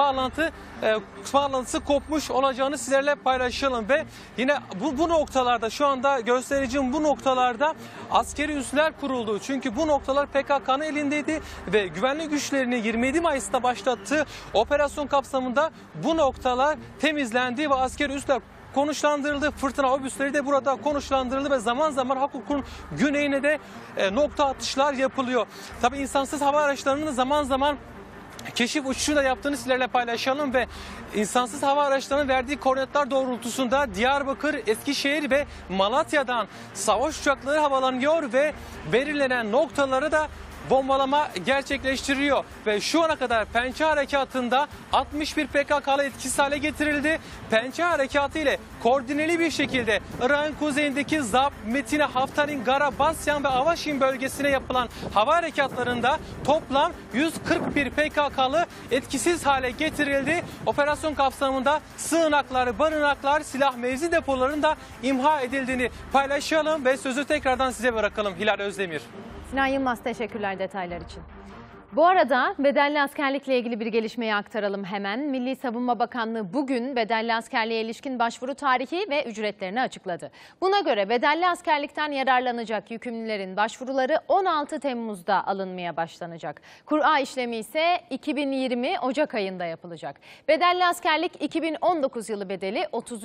bağlantısı kopmuş olacağını sizlerle paylaşalım ve yine bu noktalarda, şu anda göstericim bu noktalarda askeri üsler kuruldu. Çünkü bu noktalar PKK'nın elindeydi ve güvenlik güçlerini 27 Mayıs'ta başlattığı operasyon kapsamında bu noktalar temizlendi ve askeri üsler konuşlandırıldı. Fırtına obüsleri de burada konuşlandırıldı ve zaman zaman Hakurk'un güneyine de nokta atışlar yapılıyor. Tabii insansız hava araçlarının zaman zaman keşif uçuşu da yaptığını sizlerle paylaşalım ve insansız hava araçlarının verdiği koordinatlar doğrultusunda Diyarbakır, Eskişehir ve Malatya'dan savaş uçakları havalanıyor ve belirlenen noktaları da bombalama gerçekleştiriyor ve şu ana kadar Pençe Harekatı'nda 61 PKK'lı etkisiz hale getirildi. Pençe Harekatı ile koordineli bir şekilde Irak'ın kuzeyindeki Zap, Metina, Haftanin, Gara, Basyan ve Avaşin bölgesine yapılan hava harekatlarında toplam 141 PKK'lı etkisiz hale getirildi. Operasyon kapsamında sığınaklar, barınaklar, silah mevzi depolarının da imha edildiğini paylaşalım ve sözü tekrardan size bırakalım. Hilal Özdemir. Sinan Yılmaz, teşekkürler detaylar için. Bu arada bedelli askerlikle ilgili bir gelişmeyi aktaralım hemen. Milli Savunma Bakanlığı bugün bedelli askerliğe ilişkin başvuru tarihi ve ücretlerini açıkladı. Buna göre bedelli askerlikten yararlanacak yükümlülerin başvuruları 16 Temmuz'da alınmaya başlanacak. Kura işlemi ise 2020 Ocak ayında yapılacak. Bedelli askerlik 2019 yılı bedeli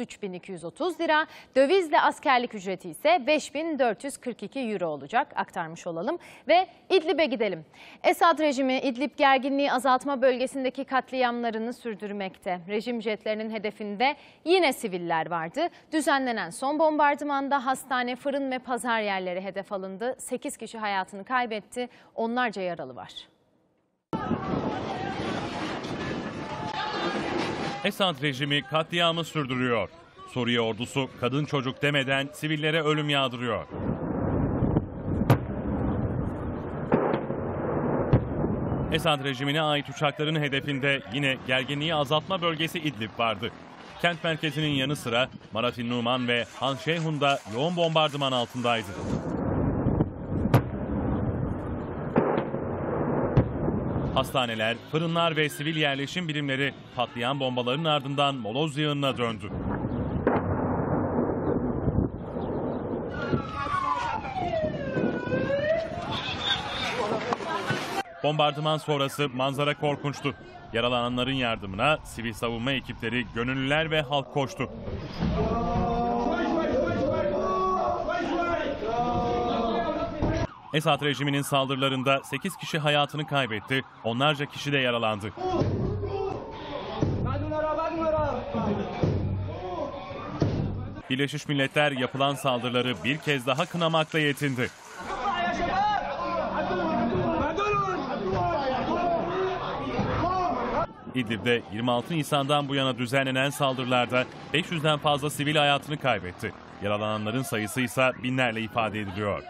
33.230 lira, dövizle askerlik ücreti ise 5.442 euro olacak, aktarmış olalım. Ve İdlib'e gidelim. Esad rejimi rejimi İdlib gerginliği azaltma bölgesindeki katliamlarını sürdürmekte. Rejim jetlerinin hedefinde yine siviller vardı. Düzenlenen son bombardımanda hastane, fırın ve pazar yerleri hedef alındı. 8 kişi hayatını kaybetti, onlarca yaralı var. Esad rejimi katliamı sürdürüyor. Suriye ordusu kadın çocuk demeden sivillere ölüm yağdırıyor. Esad rejimine ait uçakların hedefinde yine gerginliği azaltma bölgesi İdlib vardı. Kent merkezinin yanı sıra Maratin Numan ve Han Şeyhun da yoğun bombardıman altındaydı. Hastaneler, fırınlar ve sivil yerleşim birimleri patlayan bombaların ardından moloz yığınına döndü. Bombardıman sonrası manzara korkunçtu. Yaralananların yardımına sivil savunma ekipleri, gönüllüler ve halk koştu. Esad rejiminin saldırılarında 8 kişi hayatını kaybetti, onlarca kişi de yaralandı. Birleşmiş Milletler yapılan saldırıları bir kez daha kınamakla yetindi. İdlib'de 26 Nisan'dan bu yana düzenlenen saldırılarda 500'den fazla sivil hayatını kaybetti. Yaralananların sayısı ise binlerle ifade ediliyor.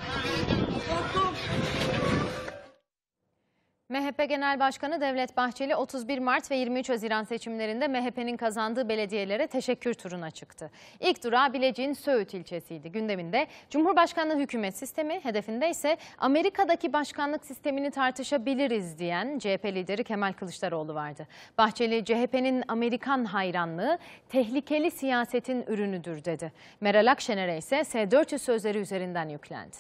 MHP Genel Başkanı Devlet Bahçeli 31 Mart ve 23 Haziran seçimlerinde MHP'nin kazandığı belediyelere teşekkür turuna çıktı. İlk durağı Bilecik'in Söğüt ilçesiydi. Gündeminde Cumhurbaşkanlığı hükümet sistemi, hedefinde ise Amerika'daki başkanlık sistemini tartışabiliriz diyen CHP lideri Kemal Kılıçdaroğlu vardı. Bahçeli, CHP'nin Amerikan hayranlığı tehlikeli siyasetin ürünüdür dedi. Meral Akşener'e ise S-400 sözleri üzerinden yüklendi.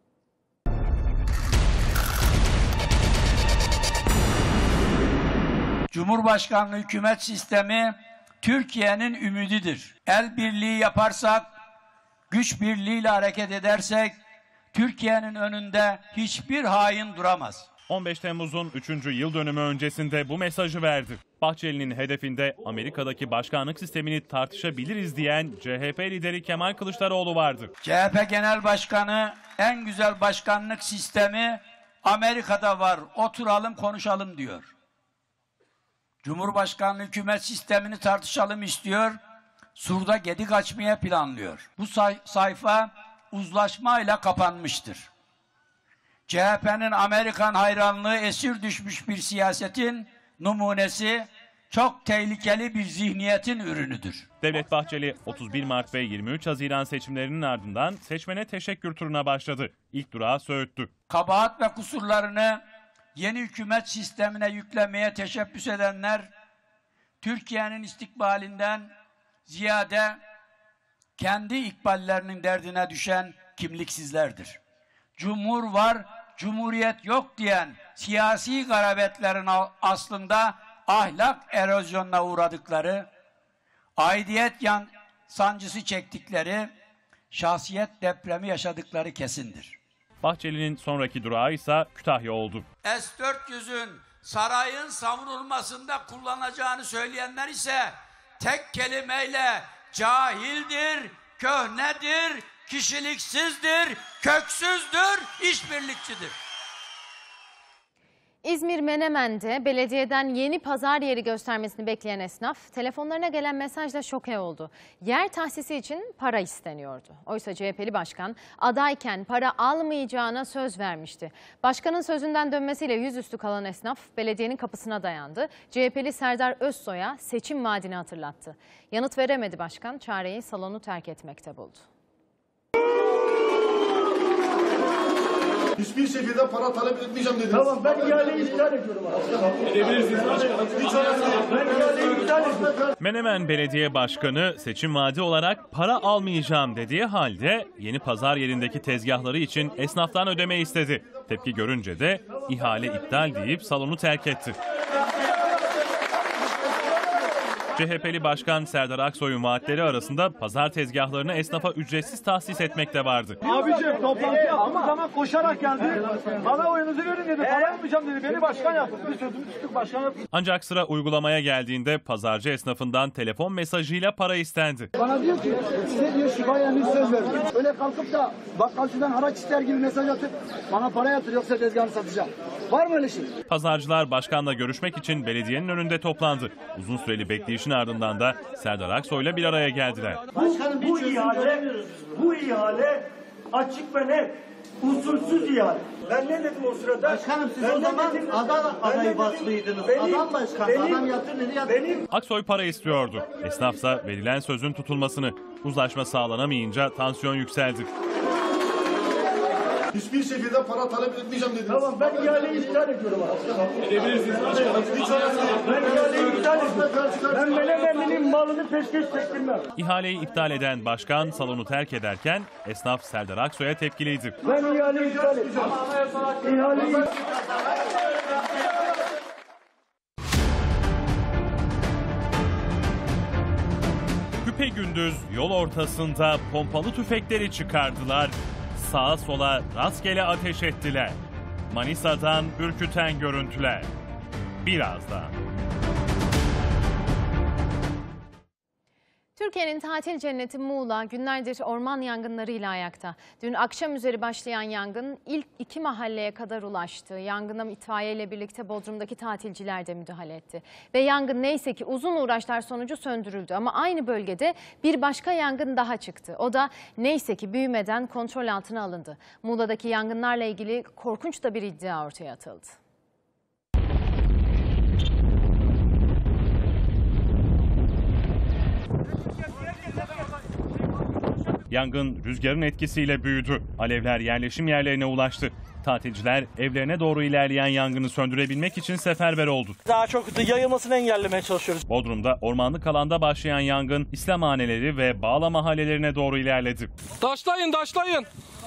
Cumhurbaşkanlığı hükümet sistemi Türkiye'nin ümididir. El birliği yaparsak, güç birliğiyle hareket edersek Türkiye'nin önünde hiçbir hain duramaz. 15 Temmuz'un 3. yıl dönümü öncesinde bu mesajı verdi. Bahçeli'nin hedefinde Amerika'daki başkanlık sistemini tartışabiliriz diyen CHP lideri Kemal Kılıçdaroğlu vardı. CHP Genel Başkanı en güzel başkanlık sistemi Amerika'da var, oturalım konuşalım diyor. Cumhurbaşkanlığı hükümet sistemini tartışalım istiyor, Sur'da gedik açmaya planlıyor. Bu sayfa uzlaşmayla kapanmıştır. CHP'nin Amerikan hayranlığı esir düşmüş bir siyasetin numunesi, çok tehlikeli bir zihniyetin ürünüdür. Devlet Bahçeli 31 Mart ve 23 Haziran seçimlerinin ardından seçmene teşekkür turuna başladı. İlk durağı Söğüt'tü. Kabahat ve kusurlarını yeni hükümet sistemine yüklemeye teşebbüs edenler, Türkiye'nin istikbalinden ziyade kendi ikballerinin derdine düşen kimliksizlerdir. Cumhur var, cumhuriyet yok diyen siyasi garabetlerin aslında ahlak erozyonuna uğradıkları, aidiyet sancısı çektikleri, şahsiyet depremi yaşadıkları kesindir. Bahçeli'nin sonraki durağı ise Kütahya oldu. S-400'ün sarayın savrulmasında kullanacağını söyleyenler ise tek kelimeyle cahildir, köhnedir, kişiliksizdir, köksüzdür, işbirlikçidir. İzmir Menemen'de belediyeden yeni pazar yeri göstermesini bekleyen esnaf telefonlarına gelen mesajla şoke oldu. Yer tahsisi için para isteniyordu. Oysa CHP'li başkan adayken para almayacağına söz vermişti. Başkanın sözünden dönmesiyle yüzüstü kalan esnaf belediyenin kapısına dayandı. CHP'li Serdar Özsoy'a seçim vaadini hatırlattı. Yanıt veremedi başkan, çareyi salonu terk etmekte buldu. Hiçbir şekilde para talep etmeyeceğim dediniz. Tamam, ben ihaleyi iptal ediyorum. Edebilirsiniz başkanım. Ben ihaleyi iptal ediyorum. Menemen Belediye Başkanı seçim vaadi olarak para almayacağım dediği halde yeni pazar yerindeki tezgahları için esnaftan ödeme istedi. Tepki görünce de ihale iptal deyip salonu terk etti. CHP'li Başkan Serdar Aksoy'un vaatleri arasında pazar tezgahlarını esnafa ücretsiz tahsis etmek de vardı. Abiciğim toplantıya yaptığımız zaman koşarak geldi. Bana oyunuzu verin dedi. Para yapmayacağım dedi. Beni başkan yaptı. Bir sözümü tuttuk başkan yaptı. Ancak sıra uygulamaya geldiğinde pazarcı esnafından telefon mesajıyla para istendi. Bana diyor ki size diyor şifayenlik söz verdim. Öyle kalkıp da bakkalcıdan haraç ister gibi mesaj atıp bana para yatır yoksa tezgahını satacağım. Var mı öyle şey? Pazarcılar başkanla görüşmek için belediyenin önünde toplandı. Uzun süreli bekleyişin ardından da Serdar Aksoy'la bir araya geldiler. Bu ihale açık ve net. Usulsüz ihale. Ben ne dedim o sırada? Başkanım siz o zaman adam adayı vasfıydınız. Adam başkan, adam yatır dedi yatır. Aksoy para istiyordu. Esnafsa verilen sözün tutulmasını. Uzlaşma sağlanamayınca tansiyon yükseldi. Hiçbir şekilde para talep etmeyeceğim dediniz. Tamam ben ihaleyi iptal ediyorum. Edebilirsiniz başkanım. Ben ihaleyi iptal ediyorum. Ben Menemenli'nin malını peşkeş çektirmem. İhaleyi iptal eden başkan salonu terk ederken esnaf Serdar Aksoy'a tepkiliydi. Ben ihaleyi iptal edeceğim. İhaleyi... Güpegündüz yol ortasında pompalı tüfekleri çıkardılar. Sağa sola rastgele ateş ettiler. Manisa'dan ürküten görüntüler. Birazdan. Türkiye'nin tatil cenneti Muğla günlerdir orman yangınlarıyla ayakta. Dün akşam üzeri başlayan yangın ilk 2 mahalleye kadar ulaştı. Yangına itfaiye ile birlikte Bodrum'daki tatilciler de müdahale etti. Ve yangın neyse ki uzun uğraşlar sonucu söndürüldü. Ama aynı bölgede bir başka yangın daha çıktı. O da neyse ki büyümeden kontrol altına alındı. Muğla'daki yangınlarla ilgili korkunç da bir iddia ortaya atıldı. Yangın rüzgarın etkisiyle büyüdü. Alevler yerleşim yerlerine ulaştı. Tatilciler evlerine doğru ilerleyen yangını söndürebilmek için seferber oldu. Daha çok yayılmasını engellemeye çalışıyoruz. Bodrum'da ormanlık alanda başlayan yangın İslamhaneleri ve Bağla mahallelerine doğru ilerledi. Taşlayın, taşlayın.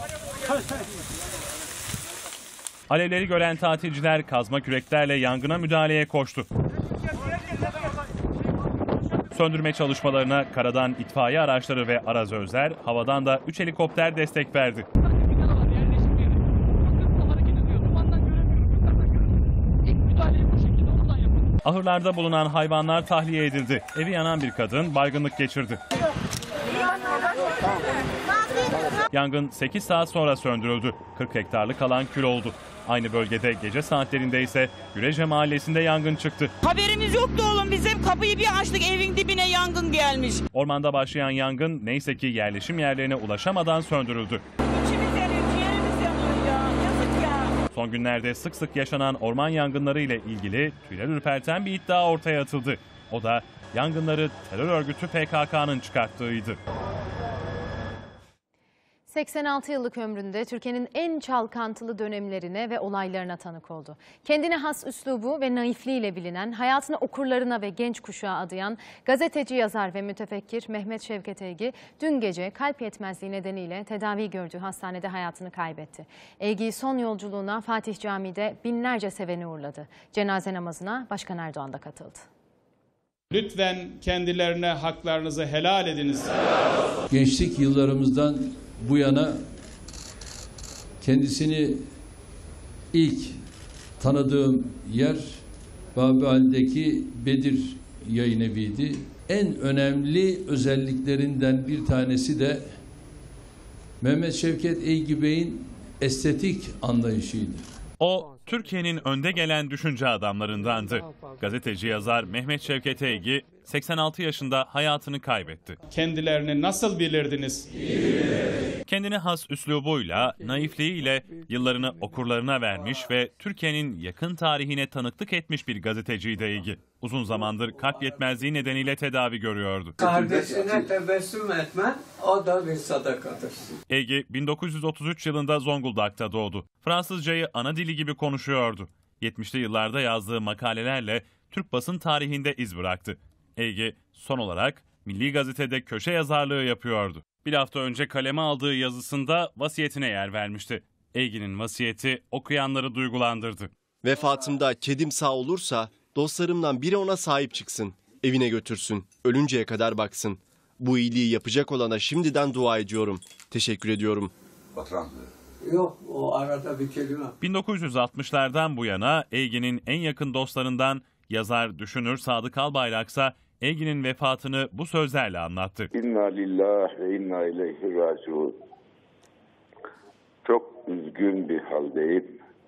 Alevleri gören tatilciler kazma küreklerle yangına müdahaleye koştu. Söndürme çalışmalarına karadan itfaiye araçları ve arazözler, havadan da 3 helikopter destek verdi. Ahırlarda bulunan hayvanlar tahliye edildi. Evi yanan bir kadın baygınlık geçirdi. Yangın 8 saat sonra söndürüldü. 40 hektarlık alan kül oldu. Aynı bölgede gece saatlerinde ise Gürece mahallesinde yangın çıktı. Haberimiz yoktu oğlum, bizim kapıyı bir açtık, evin dibine yangın gelmiş. Ormanda başlayan yangın neyse ki yerleşim yerlerine ulaşamadan söndürüldü. İçimiz yanıyor, ciğerimiz yanıyor ya, yazık ya. Son günlerde sık sık yaşanan orman yangınları ile ilgili tüyler ürperten bir iddia ortaya atıldı. O da yangınları terör örgütü PKK'nın çıkarttığıydı. 86 yıllık ömründe Türkiye'nin en çalkantılı dönemlerine ve olaylarına tanık oldu. Kendine has üslubu ve naifliğiyle bilinen, hayatını okurlarına ve genç kuşağa adayan gazeteci, yazar ve mütefekkir Mehmet Şevket Eygi dün gece kalp yetmezliği nedeniyle tedavi gördüğü hastanede hayatını kaybetti. Eygi son yolculuğuna Fatih Camii'de binlerce seveni uğurladı. Cenaze namazına Başkan Erdoğan da katıldı. Lütfen kendilerine haklarınızı helal ediniz. Gençlik yıllarımızdan bu yana kendisini ilk tanıdığım yer Babil'deki Bedir Yayınevi'ydi. En önemli özelliklerinden bir tanesi de Mehmet Şevket Eygi Bey'in estetik anlayışıydı. O, Türkiye'nin önde gelen düşünce adamlarındandı. Gazeteci, yazar Mehmet Şevket Eygi 86 yaşında hayatını kaybetti. Kendilerini nasıl bilirdiniz? Kendine has üslubuyla, naifliğiyle yıllarını okurlarına vermiş ve Türkiye'nin yakın tarihine tanıklık etmiş bir gazeteciydi Eygi. Uzun zamandır kalp yetmezliği nedeniyle tedavi görüyordu. Kardeşine tebessüm etmen, o da bir sadakadır. Eygi 1933 yılında Zonguldak'ta doğdu. Fransızcayı ana dili gibi konuşuyordu. 70'li yıllarda yazdığı makalelerle Türk basın tarihinde iz bıraktı. Eygi son olarak Milli Gazete'de köşe yazarlığı yapıyordu. Bir hafta önce kaleme aldığı yazısında vasiyetine yer vermişti. Eygi'nin vasiyeti okuyanları duygulandırdı. Vefatımda kedim sağ olursa dostlarımdan biri ona sahip çıksın. evine götürsün, ölünceye kadar baksın. Bu iyiliği yapacak olana şimdiden dua ediyorum. Teşekkür ediyorum. Yok, o arada bir kelime. 1960'lardan bu yana Eygin'in en yakın dostlarından yazar, düşünür Sadık Albayraksa Eygin'in vefatını bu sözlerle anlattı. İnna lillahi ve inna ileyhi raciun. Çok üzgün bir haldeyim.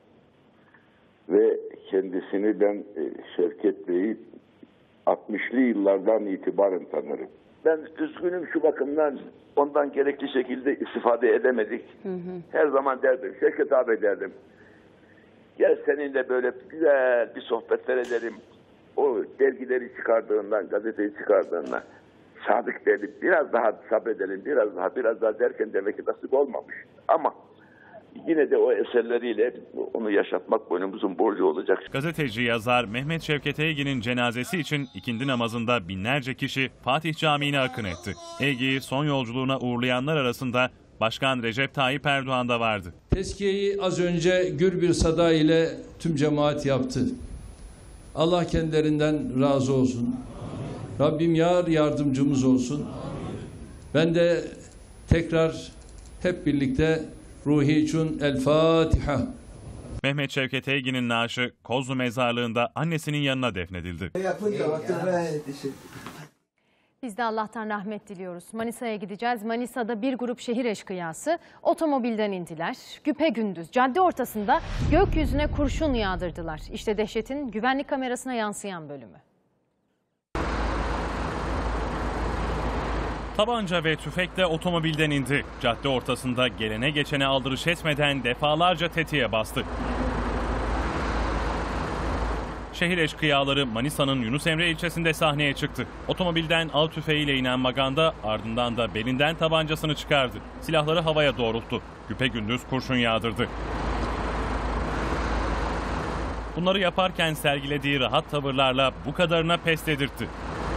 Ve kendisini ben Şevket Bey'i 60'lı yıllardan itibaren tanırım. Ben üzgünüm şu bakımdan, ondan gerekli şekilde istifade edemedik. Her zaman derdim, Şevket abi derdim. Gel seninle böyle güzel bir sohbetler edelim. O dergileri çıkardığından, gazeteyi çıkardığından. Sadık derdim, biraz daha sabredelim, biraz daha derken demek ki nasip olmamış. Ama yine de o eserleriyle onu yaşatmak boynumuzun borcu olacak. Gazeteci yazar Mehmet Şevket Eygin'in cenazesi için ikindi namazında binlerce kişi Fatih Camii'ne akın etti. Eygin'i son yolculuğuna uğurlayanlar arasında Başkan Recep Tayyip Erdoğan da vardı. Tezkiyeyi az önce gür bir sada ile tüm cemaat yaptı. Allah kendilerinden razı olsun. Rabbim yar yardımcımız olsun. Ben de tekrar hep birlikte ruhi için El Fatiha. Mehmet Şevket Eygin'in naaşı Kozlu Mezarlığı'nda annesinin yanına defnedildi. Biz de Allah'tan rahmet diliyoruz. Manisa'ya gideceğiz. Manisa'da bir grup şehir eşkıyası otomobilden indiler. Güpegündüz cadde ortasında gökyüzüne kurşun yağdırdılar. İşte dehşetin güvenlik kamerasına yansıyan bölümü. Tabanca ve tüfekle otomobilden indi. Cadde ortasında gelene geçene aldırış etmeden defalarca tetiğe bastı. Şehir eşkıyaları Manisa'nın Yunus Emre ilçesinde sahneye çıktı. Otomobilden av tüfeğiyle inen Maganda ardından da belinden tabancasını çıkardı. Silahları havaya doğrulttu. Güpegündüz kurşun yağdırdı. Bunları yaparken sergilediği rahat tavırlarla bu kadarına pes dedirtti.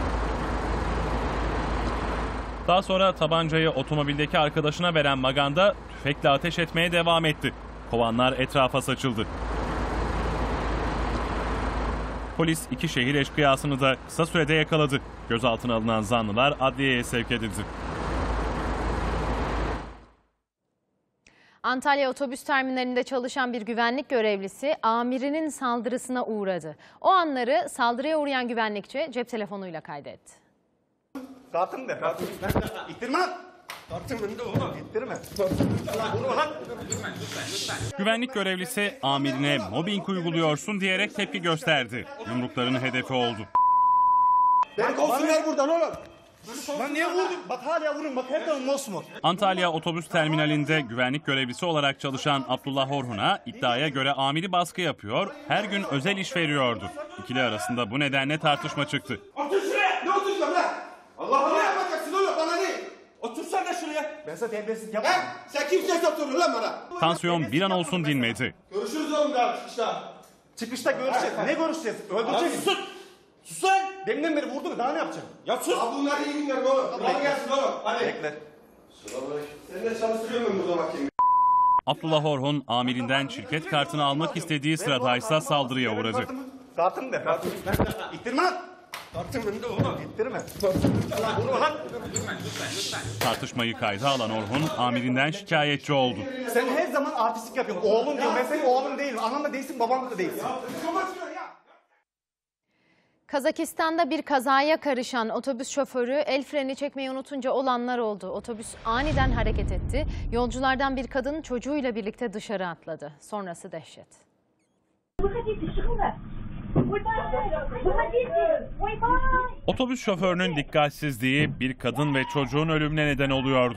Daha sonra tabancayı otomobildeki arkadaşına veren Maganda tüfekle ateş etmeye devam etti. Kovanlar etrafa saçıldı. Polis iki şehir eşkıyasını da kısa sürede yakaladı. Gözaltına alınan zanlılar adliyeye sevk edildi. Antalya otobüs terminalinde çalışan bir güvenlik görevlisi amirinin saldırısına uğradı. O anları saldırıya uğrayan güvenlikçi cep telefonuyla kaydetti. Kartım ver, kartım. İttirme lan. Kartım önünde oğlum, ittirme. Güvenlik görevlisi amirine mobbing uyguluyorsun diyerek tepki gösterdi. Yumruklarının hedefi oldu. Beni kovsunlar buradan oğlum. Lan niye vurdun? Bak hala vurun, bak hep mosmor. Antalya otobüs terminalinde güvenlik görevlisi olarak çalışan Abdullah Orhun'a iddiaya göre amiri baskı yapıyor, her gün özel iş veriyordu. İkili arasında bu nedenle tartışma çıktı. Otur şuraya! Ne oturacağım lan? Allah Allah yapacaksın oğlum, bana ne? Otursana şuraya. Ben sana terbiyesizlik yapmam. Sen kimseye oturun lan bana. Tansiyon bir an olsun dinmedi. Görüşürüz oğlum daha çıkışta. Çıkışta görüşeceğiz. Ne görüşeceğiz? Öldüreceksin. Sus! Sus lan! Deminden beri vurdun, daha ne yapacaksın? Ya sus! Ya bunlar iyi günler oğlum. Kolay gelsin oğlum. Hadi. Bekle. Seni de çalıştırıyorum ben burada bakayım. Abdullah Orhun amirinden şirket kartını almak istediği sıradaysa saldırıya uğradı. Kartım ver, kartım. İttirme lan! Kartım önünde oğlum, ittirme. Vurma lan! Tartışmayı kayda alan Orhun amirinden şikayetçi oldu. Sen her zaman artistlik yapıyorsun. Oğlum diyorum, ben senin oğlun değilim. Anam da değilsin, babam da değilsin. Kazakistan'da bir kazaya karışan otobüs şoförü el freni çekmeyi unutunca olanlar oldu. Otobüs aniden hareket etti. Yolculardan bir kadın çocuğuyla birlikte dışarı atladı. Sonrası dehşet. Otobüs şoförünün dikkatsizliği bir kadın ve çocuğun ölümüne neden oluyordu.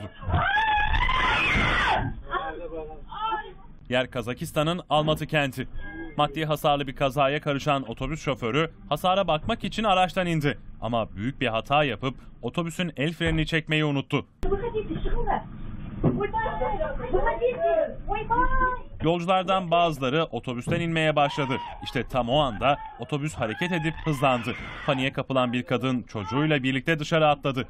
Yer Kazakistan'ın Almatı kenti. Maddi hasarlı bir kazaya karışan otobüs şoförü hasara bakmak için araçtan indi. Ama büyük bir hata yapıp otobüsün el frenini çekmeyi unuttu. Yolculardan bazıları otobüsten inmeye başladı. İşte tam o anda otobüs hareket edip hızlandı. Paniğe kapılan bir kadın çocuğuyla birlikte dışarı atladı.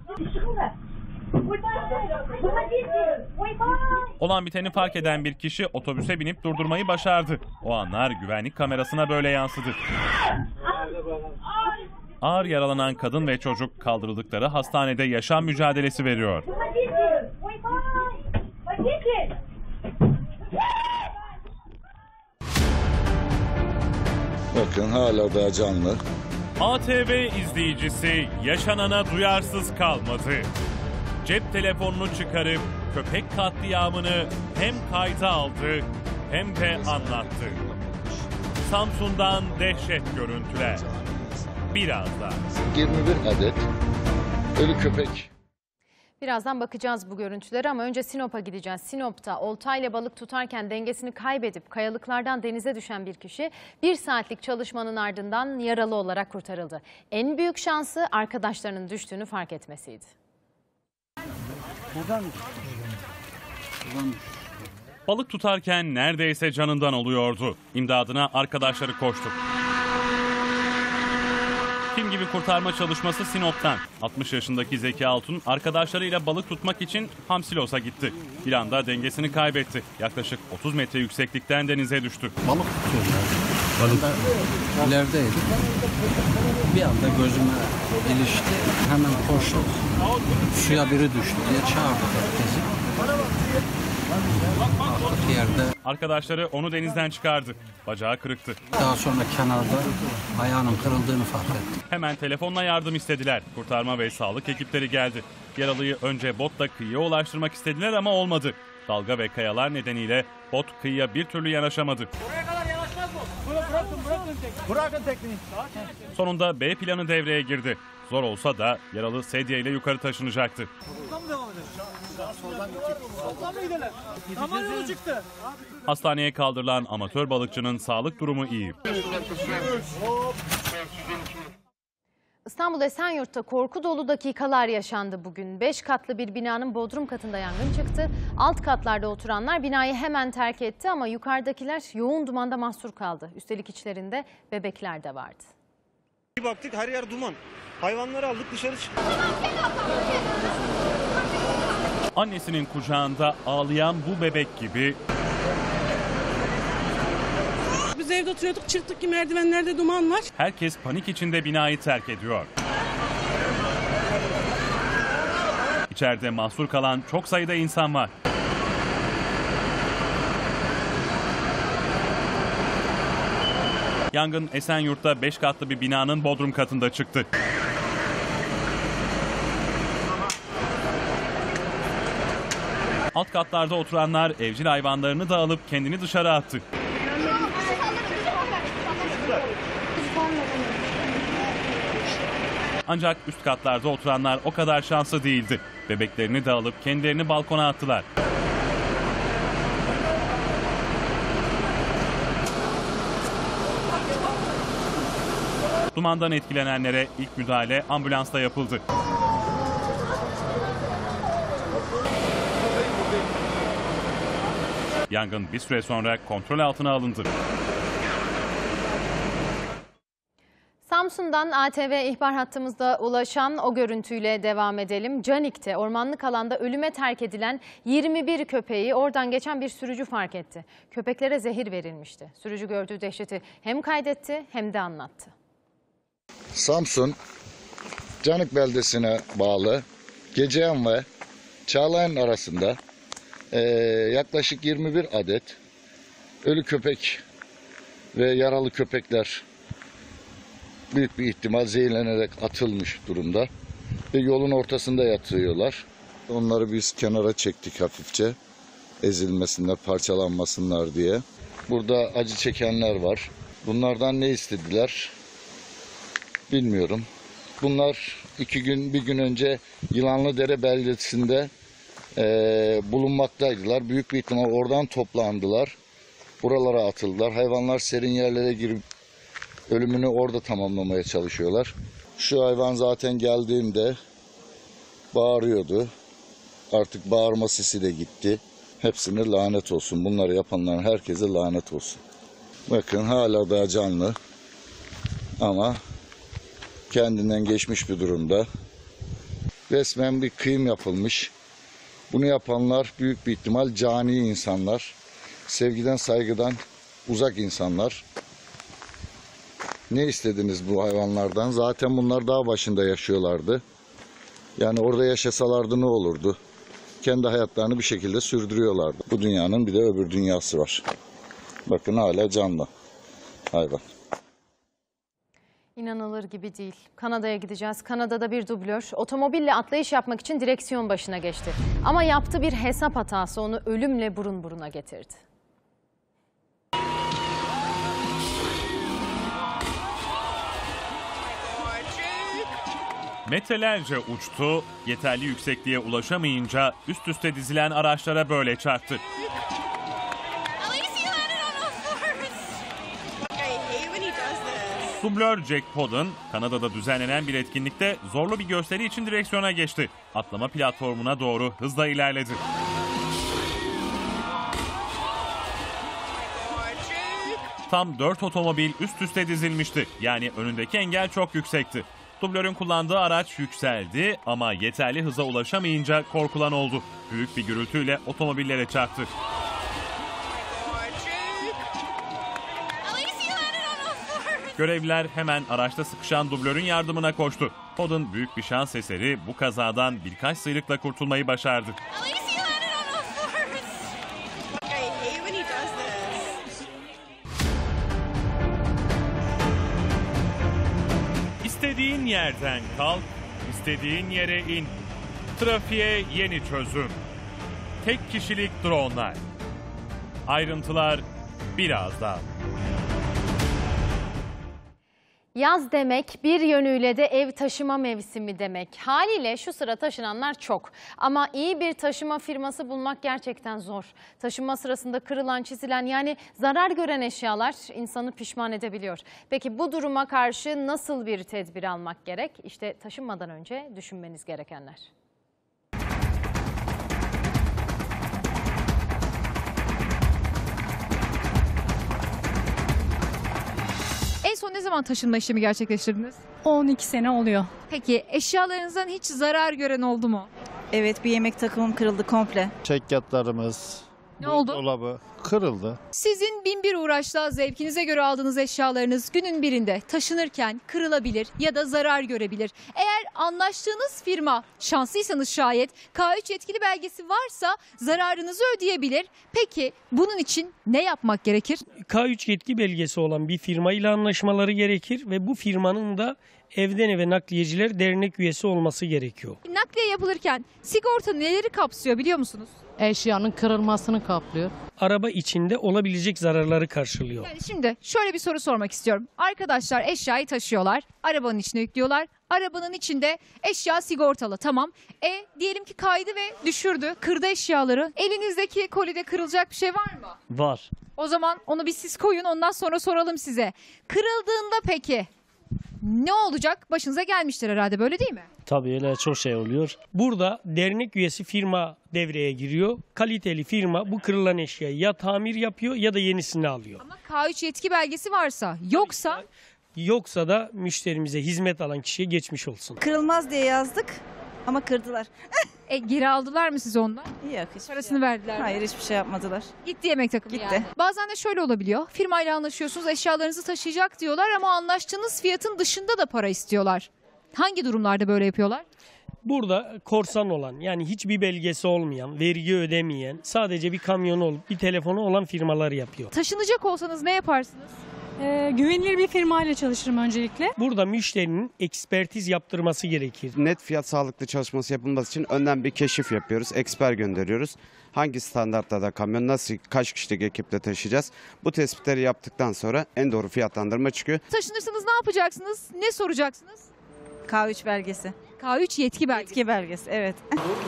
Olan biteni fark eden bir kişi otobüse binip durdurmayı başardı. O anlar güvenlik kamerasına böyle yansıdı. ağır yaralanan kadın ve çocuk kaldırıldıkları hastanede yaşam mücadelesi veriyor. Bakın hala da canlı. ATV izleyicisi yaşanana duyarsız kalmadı. Cep telefonunu çıkarıp köpek katliamını hem kayda aldı hem de anlattı. Samsun'dan dehşet görüntüler. Birazdan. 21 adet ölü köpek. Birazdan bakacağız bu görüntülere ama önce Sinop'a gideceğiz. Sinop'ta oltayla balık tutarken dengesini kaybedip kayalıklardan denize düşen bir kişi 1 saatlik çalışmanın ardından yaralı olarak kurtarıldı. En büyük şansı arkadaşlarının düştüğünü fark etmesiydi. Balık tutarken neredeyse canından oluyordu. İmdadına arkadaşları koştu. Film gibi kurtarma çalışması Sinop'tan. 60 yaşındaki Zeki Altun arkadaşlarıyla balık tutmak için Hamsilos'a gitti. Bir anda dengesini kaybetti. Yaklaşık 30 metre yükseklikten denize düştü. Balık tutuyorlar. Balık ilerideydi. Bir anda gözüme ilişti. Hemen koştum. Suya biri düştü diye çağırdık herkesi. Yerde. Arkadaşları onu denizden çıkardı. Bacağı kırıktı. Daha sonra kenarda ayağının kırıldığını fark ettim. Hemen telefonla yardım istediler. Kurtarma ve sağlık ekipleri geldi. Yaralıyı önce botla kıyıya ulaştırmak istediler ama olmadı. Dalga ve kayalar nedeniyle bot kıyıya bir türlü yanaşamadı. Buraya kadar yanaşmaz mı? Bırakın tekniği. Sonunda B planı devreye girdi. Zor olsa da yaralı sedye ile yukarı taşınacaktı. Buradan mı devam edelim? Soldan gidecek. Soldan mı gidelim? Ama yolu çıktı. Hastaneye kaldırılan amatör balıkçının sağlık durumu iyi. İstanbul Esenyurt'ta korku dolu dakikalar yaşandı bugün. 5 katlı bir binanın bodrum katında yangın çıktı. Alt katlarda oturanlar binayı hemen terk etti ama yukarıdakiler yoğun dumanda mahsur kaldı. Üstelik içlerinde bebekler de vardı. Bir baktık her yer duman. Hayvanları aldık dışarı çıktık. Annesinin kucağında ağlayan bu bebek gibi Biz evde oturuyorduk, çıktık ki merdivenlerde duman var. herkes panik içinde binayı terk ediyor. İçeride mahsur kalan çok sayıda insan var. Yangın Esenyurt'ta 5 katlı bir binanın bodrum katında çıktı. Alt katlarda oturanlar evcil hayvanlarını da alıp kendini dışarı attı. Ancak üst katlarda oturanlar o kadar şanslı değildi. Bebeklerini de alıp kendilerini balkona attılar. Dumandan etkilenenlere ilk müdahale ambulansla yapıldı. Yangın bir süre sonra kontrol altına alındı. Samsun'dan ATV ihbar hattımızda ulaşan o görüntüyle devam edelim. Canik'te ormanlık alanda ölüme terk edilen 21 köpeği oradan geçen bir sürücü fark etti. Köpeklere zehir verilmişti. Sürücü gördüğü dehşeti hem kaydetti hem de anlattı. Samsun, Canik beldesine bağlı Geceyan ve Çağlayan arasında yaklaşık 21 adet ölü köpek ve yaralı köpekler büyük bir ihtimal zehirlenerek atılmış durumda ve yolun ortasında yatıyorlar. Onları biz kenara çektik hafifçe, ezilmesinler, parçalanmasınlar diye. Burada acı çekenler var. Bunlardan ne istediler bilmiyorum. Bunlar bir gün önce Yılanlıdere beldesinde bulunmaktaydılar. Büyük bir ihtimal oradan toplandılar. Buralara atıldılar. Hayvanlar serin yerlere girip ölümünü orada tamamlamaya çalışıyorlar. Şu hayvan zaten geldiğinde bağırıyordu. Artık bağırma sesi de gitti. Hepsine lanet olsun. Bunları yapanların herkese lanet olsun. Bakın hala daha canlı. Ama kendinden geçmiş bir durumda. Resmen bir kıyım yapılmış. Bunu yapanlar büyük bir ihtimal cani insanlar. Sevgiden, saygıdan uzak insanlar. Ne istediniz bu hayvanlardan? Zaten bunlar dağ başında yaşıyorlardı. Yani orada yaşasalardı ne olurdu? Kendi hayatlarını bir şekilde sürdürüyorlardı. Bu dünyanın bir de öbür dünyası var. Bakın hala canlı hayvan. İnanılır gibi değil. Kanada'ya gideceğiz. Kanada'da bir dublör otomobille atlayış yapmak için direksiyon başına geçti. Ama yaptığı bir hesap hatası onu ölümle burun buruna getirdi. Metrelerce uçtu, yeterli yüksekliğe ulaşamayınca üst üste dizilen araçlara böyle çarptı. Dublör Jack Podden, Kanada'da düzenlenen bir etkinlikte zorlu bir gösteri için direksiyona geçti. Atlama platformuna doğru hızla ilerledi. Tam 4 otomobil üst üste dizilmişti. Yani önündeki engel çok yüksekti. Dublörün kullandığı araç yükseldi ama yeterli hıza ulaşamayınca korkulan oldu. Büyük bir gürültüyle otomobillere çarptı. Görevliler hemen araçta sıkışan dublörün yardımına koştu. Podden büyük bir şans eseri bu kazadan birkaç sıyrıkla kurtulmayı başardı. İstediğin yerden kalk, istediğin yere in. Trafiğe yeni çözüm. Tek kişilik dronlar. Ayrıntılar birazdan. Yaz demek bir yönüyle de ev taşıma mevsimi demek. Haliyle şu sıra taşınanlar çok. Ama iyi bir taşıma firması bulmak gerçekten zor. Taşınma sırasında kırılan, çizilen yani zarar gören eşyalar insanı pişman edebiliyor. Peki bu duruma karşı nasıl bir tedbir almak gerek? İşte taşınmadan önce düşünmeniz gerekenler. En son ne zaman taşınma işlemi gerçekleştirdiniz? 12 sene oluyor. Peki eşyalarınızdan hiç zarar gören oldu mu? Evet, bir yemek takımım kırıldı komple. Çekyatlarımız, Ne oldu? dolabı kırıldı. Sizin bin bir uğraşla zevkinize göre aldığınız eşyalarınız günün birinde taşınırken kırılabilir ya da zarar görebilir. Eğer anlaştığınız firma şanslıysanız şayet K3 yetkili belgesi varsa zararınızı ödeyebilir. Peki bunun için ne yapmak gerekir? K3 yetki belgesi olan bir firmayla anlaşmaları gerekir ve bu firmanın da Evden Eve Nakliyeciler Dernek üyesi olması gerekiyor. Nakliye yapılırken sigorta neleri kapsıyor biliyor musunuz? Eşyanın kırılmasını kaplıyor. Araba içinde olabilecek zararları karşılıyor. Yani şimdi şöyle bir soru sormak istiyorum. Arkadaşlar eşyayı taşıyorlar, arabanın içine yüklüyorlar. Arabanın içinde eşya sigortalı, tamam. Diyelim ki kaydı ve düşürdü, kırdı eşyaları. Elinizdeki kolide kırılacak bir şey var mı? Var. O zaman onu bir siz koyun, ondan sonra soralım size. Kırıldığında peki ne olacak? Başınıza gelmiştir herhalde, böyle değil mi? Tabii öyle çok şey oluyor. Burada dernek üyesi firma devreye giriyor. Kaliteli firma bu kırılan eşyayı ya tamir yapıyor ya da yenisini alıyor. Ama K3 yetki belgesi varsa, yoksa da müşterimize hizmet alan kişiye geçmiş olsun. Kırılmaz diye yazdık ama kırdılar. Geri aldılar mı siz ondan? Yok, hiç parasını verdiler mi? Hayır, hiçbir şey yapmadılar. Gitti yemek takımı Gitti. yani. Bazen de şöyle olabiliyor. Firmayla anlaşıyorsunuz, eşyalarınızı taşıyacak diyorlar ama anlaştığınız fiyatın dışında da para istiyorlar. Hangi durumlarda böyle yapıyorlar? Burada korsan olan, yani hiçbir belgesi olmayan, vergi ödemeyen, sadece bir kamyonu olup bir telefonu olan firmalar yapıyor. Taşınacak olsanız ne yaparsınız? Güvenilir bir firmayla çalışırım öncelikle. Burada müşterinin ekspertiz yaptırması gerekir. Net fiyat sağlıklı çalışması yapılması için önden bir keşif yapıyoruz. Eksper gönderiyoruz. Hangi standartta kamyon nasıl, kaç kişilik ekiple taşıyacağız? Bu tespitleri yaptıktan sonra en doğru fiyatlandırma çıkıyor. Taşınırsanız ne yapacaksınız? Ne soracaksınız? K3 belgesi. K3 yetki belgesi. Yetki belgesi, evet.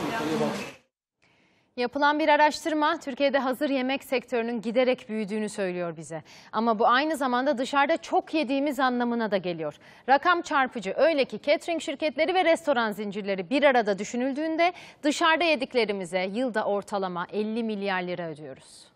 Yapılan bir araştırma Türkiye'de hazır yemek sektörünün giderek büyüdüğünü söylüyor bize. Ama bu aynı zamanda dışarıda çok yediğimiz anlamına da geliyor. Rakam çarpıcı, öyle ki catering şirketleri ve restoran zincirleri bir arada düşünüldüğünde dışarıda yediklerimize yılda ortalama 50 milyar lira ödüyoruz.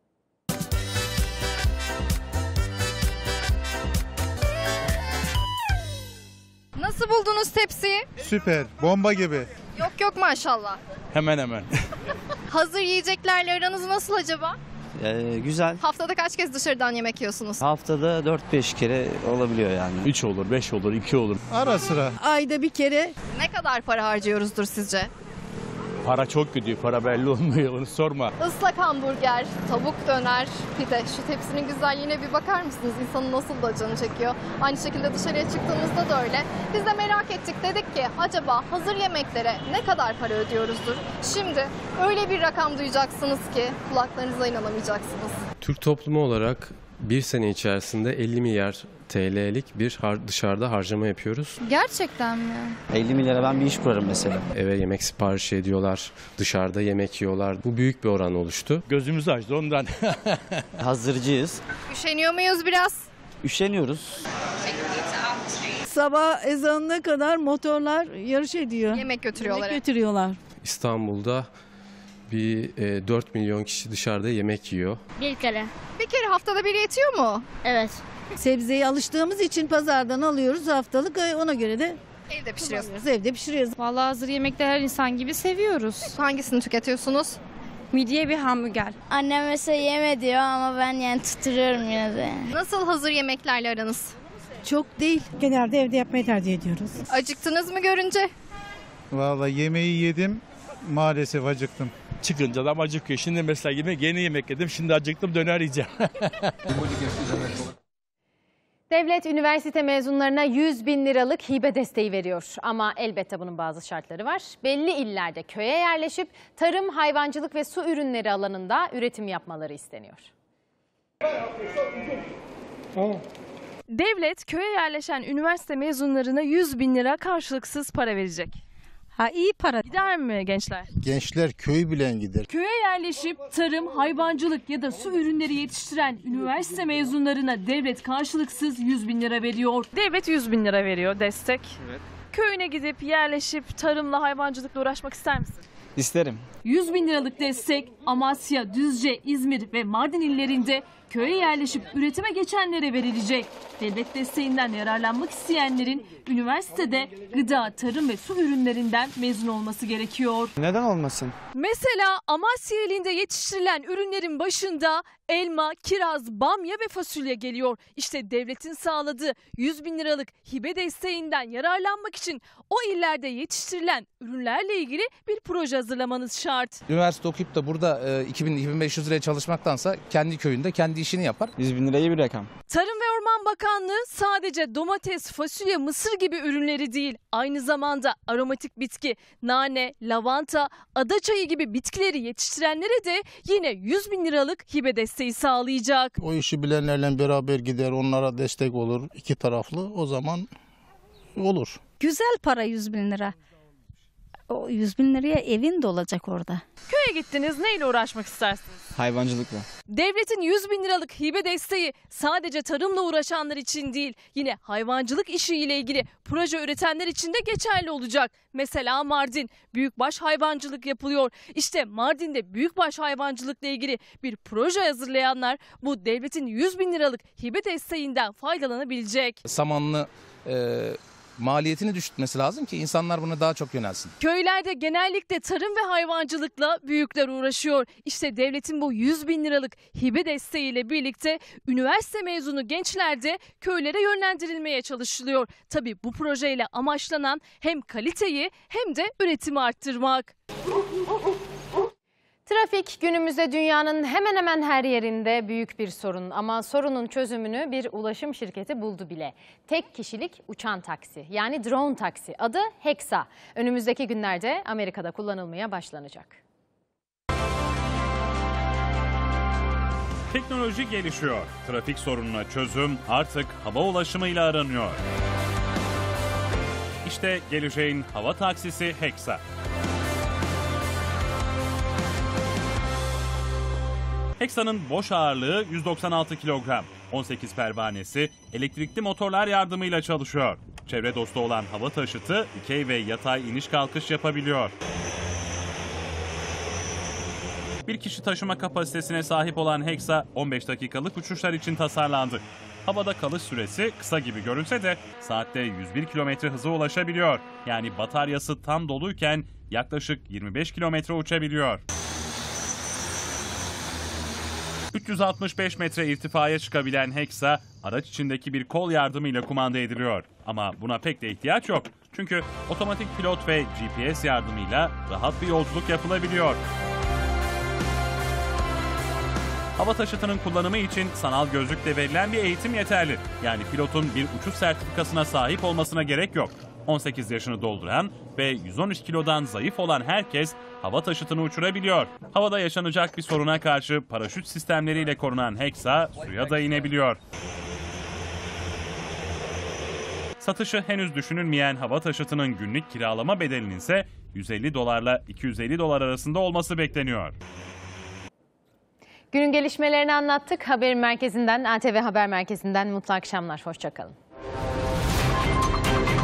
Nasıl buldunuz tepsiyi? Süper, bomba gibi. Yok maşallah. Hemen hemen. Hazır yiyeceklerle aranız nasıl acaba? Güzel. Haftada kaç kez dışarıdan yemek yiyorsunuz? Haftada 4-5 kere olabiliyor yani. 3 olur, 5 olur, 2 olur. Ara sıra. Ayda bir kere. Ne kadar para harcıyoruzdur sizce? Para çok gidiyor, para belli olmuyor, onu sorma. Islak hamburger, tavuk döner, pide. Şu tepsinin güzelliğine bir bakar mısınız? İnsanın nasıl da canı çekiyor. Aynı şekilde dışarıya çıktığımızda da öyle. Biz de merak ettik. Dedik ki acaba hazır yemeklere ne kadar para ödüyoruzdur? Şimdi öyle bir rakam duyacaksınız ki kulaklarınıza inanamayacaksınız. Türk toplumu olarak bir sene içerisinde 50 milyar TL'lik bir dışarıda harcama yapıyoruz. Gerçekten mi? 50 milyara ben bir iş kurarım mesela. Eve yemek sipariş ediyorlar, dışarıda yemek yiyorlar. Bu büyük bir oran oluştu. Gözümüz açtı ondan. Hazırcıyız. Üşeniyor muyuz biraz? Üşeniyoruz. Sabah ezanına kadar motorlar yarış ediyor. Yemek götürüyorlar. Yemek götürüyorlar. İstanbul'da bir 4 milyon kişi dışarıda yemek yiyor. Bir kere. Bir kere haftada bir yetiyor mu? Evet. Sebzeye alıştığımız için pazardan alıyoruz haftalık, ona göre de Evde pişiriyorsunuz. evde pişiriyoruz. Vallahi hazır yemekte her insan gibi seviyoruz. Hangisini tüketiyorsunuz? Midye bir hamburger. Annem mesela yeme diyor ama ben yani tutturuyorum yine de. Nasıl hazır yemeklerle aranız? Çok değil. Genelde evde yapmayı tercih ediyoruz. Acıktınız mı görünce? Vallahi yemeği yedim, maalesef acıktım. Çıkınca da acıkıyor. Şimdi mesela yeni yemek yedim, şimdi acıktım, döner yiyeceğim. Devlet üniversite mezunlarına 100 bin liralık hibe desteği veriyor. Ama elbette bunun bazı şartları var. Belli illerde köye yerleşip tarım, hayvancılık ve su ürünleri alanında üretim yapmaları isteniyor. Devlet köye yerleşen üniversite mezunlarına 100 bin lira karşılıksız para verecek. İyi para. Gider mi gençler? Gençler köy bilen gider. Köye yerleşip tarım, hayvancılık ya da su ürünleri yetiştiren üniversite mezunlarına devlet karşılıksız 100 bin lira veriyor. Devlet 100 bin lira veriyor destek. Evet. Köyüne gidip yerleşip tarımla, hayvancılıkla uğraşmak ister misin? İsterim. 100 bin liralık destek Amasya, Düzce, İzmir ve Mardin illerinde köye yerleşip üretime geçenlere verilecek. Devlet desteğinden yararlanmak isteyenlerin üniversitede gıda, tarım ve su ürünlerinden mezun olması gerekiyor. Neden olmasın? Mesela Amasya ilinde yetiştirilen ürünlerin başında elma, kiraz, bamya ve fasulye geliyor. İşte devletin sağladığı 100 bin liralık hibe desteğinden yararlanmak için o illerde yetiştirilen ürünlerle ilgili bir proje hazırlamanız şart. Üniversite okuyup da burada 2000-2500 liraya çalışmaktansa kendi köyünde kendi işini yapar. 100 bin lira iyi bir rakam. Tarım ve Orman Bakanlığı sadece domates, fasulye, mısır gibi ürünleri değil, aynı zamanda aromatik bitki, nane, lavanta, adaçayı gibi bitkileri yetiştirenlere de yine 100 bin liralık hibe desteği sağlayacak. O işi bilenlerle beraber gider, onlara destek olur, iki taraflı, o zaman olur. Güzel para 100 bin lira. O 100 bin liraya evin de olacak orada. Köye gittiniz, neyle uğraşmak istersiniz? Hayvancılıkla. Devletin 100 bin liralık hibe desteği sadece tarımla uğraşanlar için değil, yine hayvancılık işiyle ilgili proje üretenler için de geçerli olacak. Mesela Mardin, büyükbaş hayvancılık yapılıyor. İşte Mardin'de büyükbaş hayvancılıkla ilgili bir proje hazırlayanlar bu devletin 100 bin liralık hibe desteğinden faydalanabilecek. Samanlı maliyetini düşürtmesi lazım ki insanlar buna daha çok yönelsin. Köylerde genellikle tarım ve hayvancılıkla büyükler uğraşıyor. İşte devletin bu 100 bin liralık hibe desteğiyle birlikte üniversite mezunu gençler de köylere yönlendirilmeye çalışılıyor. Tabii bu projeyle amaçlanan hem kaliteyi hem de üretimi arttırmak. Trafik günümüzde dünyanın hemen hemen her yerinde büyük bir sorun ama sorunun çözümünü bir ulaşım şirketi buldu bile. Tek kişilik uçan taksi, yani drone taksi, adı Hexa. Önümüzdeki günlerde Amerika'da kullanılmaya başlanacak. Teknoloji gelişiyor. Trafik sorununa çözüm artık hava ulaşımıyla aranıyor. İşte geleceğin hava taksisi Hexa. Hexa'nın boş ağırlığı 196 kilogram. 18 pervanesi elektrikli motorlar yardımıyla çalışıyor. Çevre dostu olan hava taşıtı dikey ve yatay iniş kalkış yapabiliyor. Bir kişi taşıma kapasitesine sahip olan Hexa 15 dakikalık uçuşlar için tasarlandı. Havada kalış süresi kısa gibi görünse de saatte 101 kilometre hıza ulaşabiliyor. Yani bataryası tam doluyken yaklaşık 25 kilometre uçabiliyor. 365 metre irtifaya çıkabilen Hexa, araç içindeki bir kol yardımıyla kumanda ediliyor. Ama buna pek de ihtiyaç yok. Çünkü otomatik pilot ve GPS yardımıyla rahat bir yolculuk yapılabiliyor. Hava taşıtının kullanımı için sanal gözlükle verilen bir eğitim yeterli. Yani pilotun bir uçuş sertifikasına sahip olmasına gerek yok. 18 yaşını dolduran ve 113 kilodan zayıf olan herkes hava taşıtını uçurabiliyor. Havada yaşanacak bir soruna karşı paraşüt sistemleriyle korunan Hexa suya da inebiliyor. Satışı henüz düşünülmeyen hava taşıtının günlük kiralama bedelinin ise 150 dolarla 250 dolar arasında olması bekleniyor. Günün gelişmelerini anlattık. Haberin merkezinden, ATV Haber Merkezi'nden mutlu akşamlar. Hoşça kalın.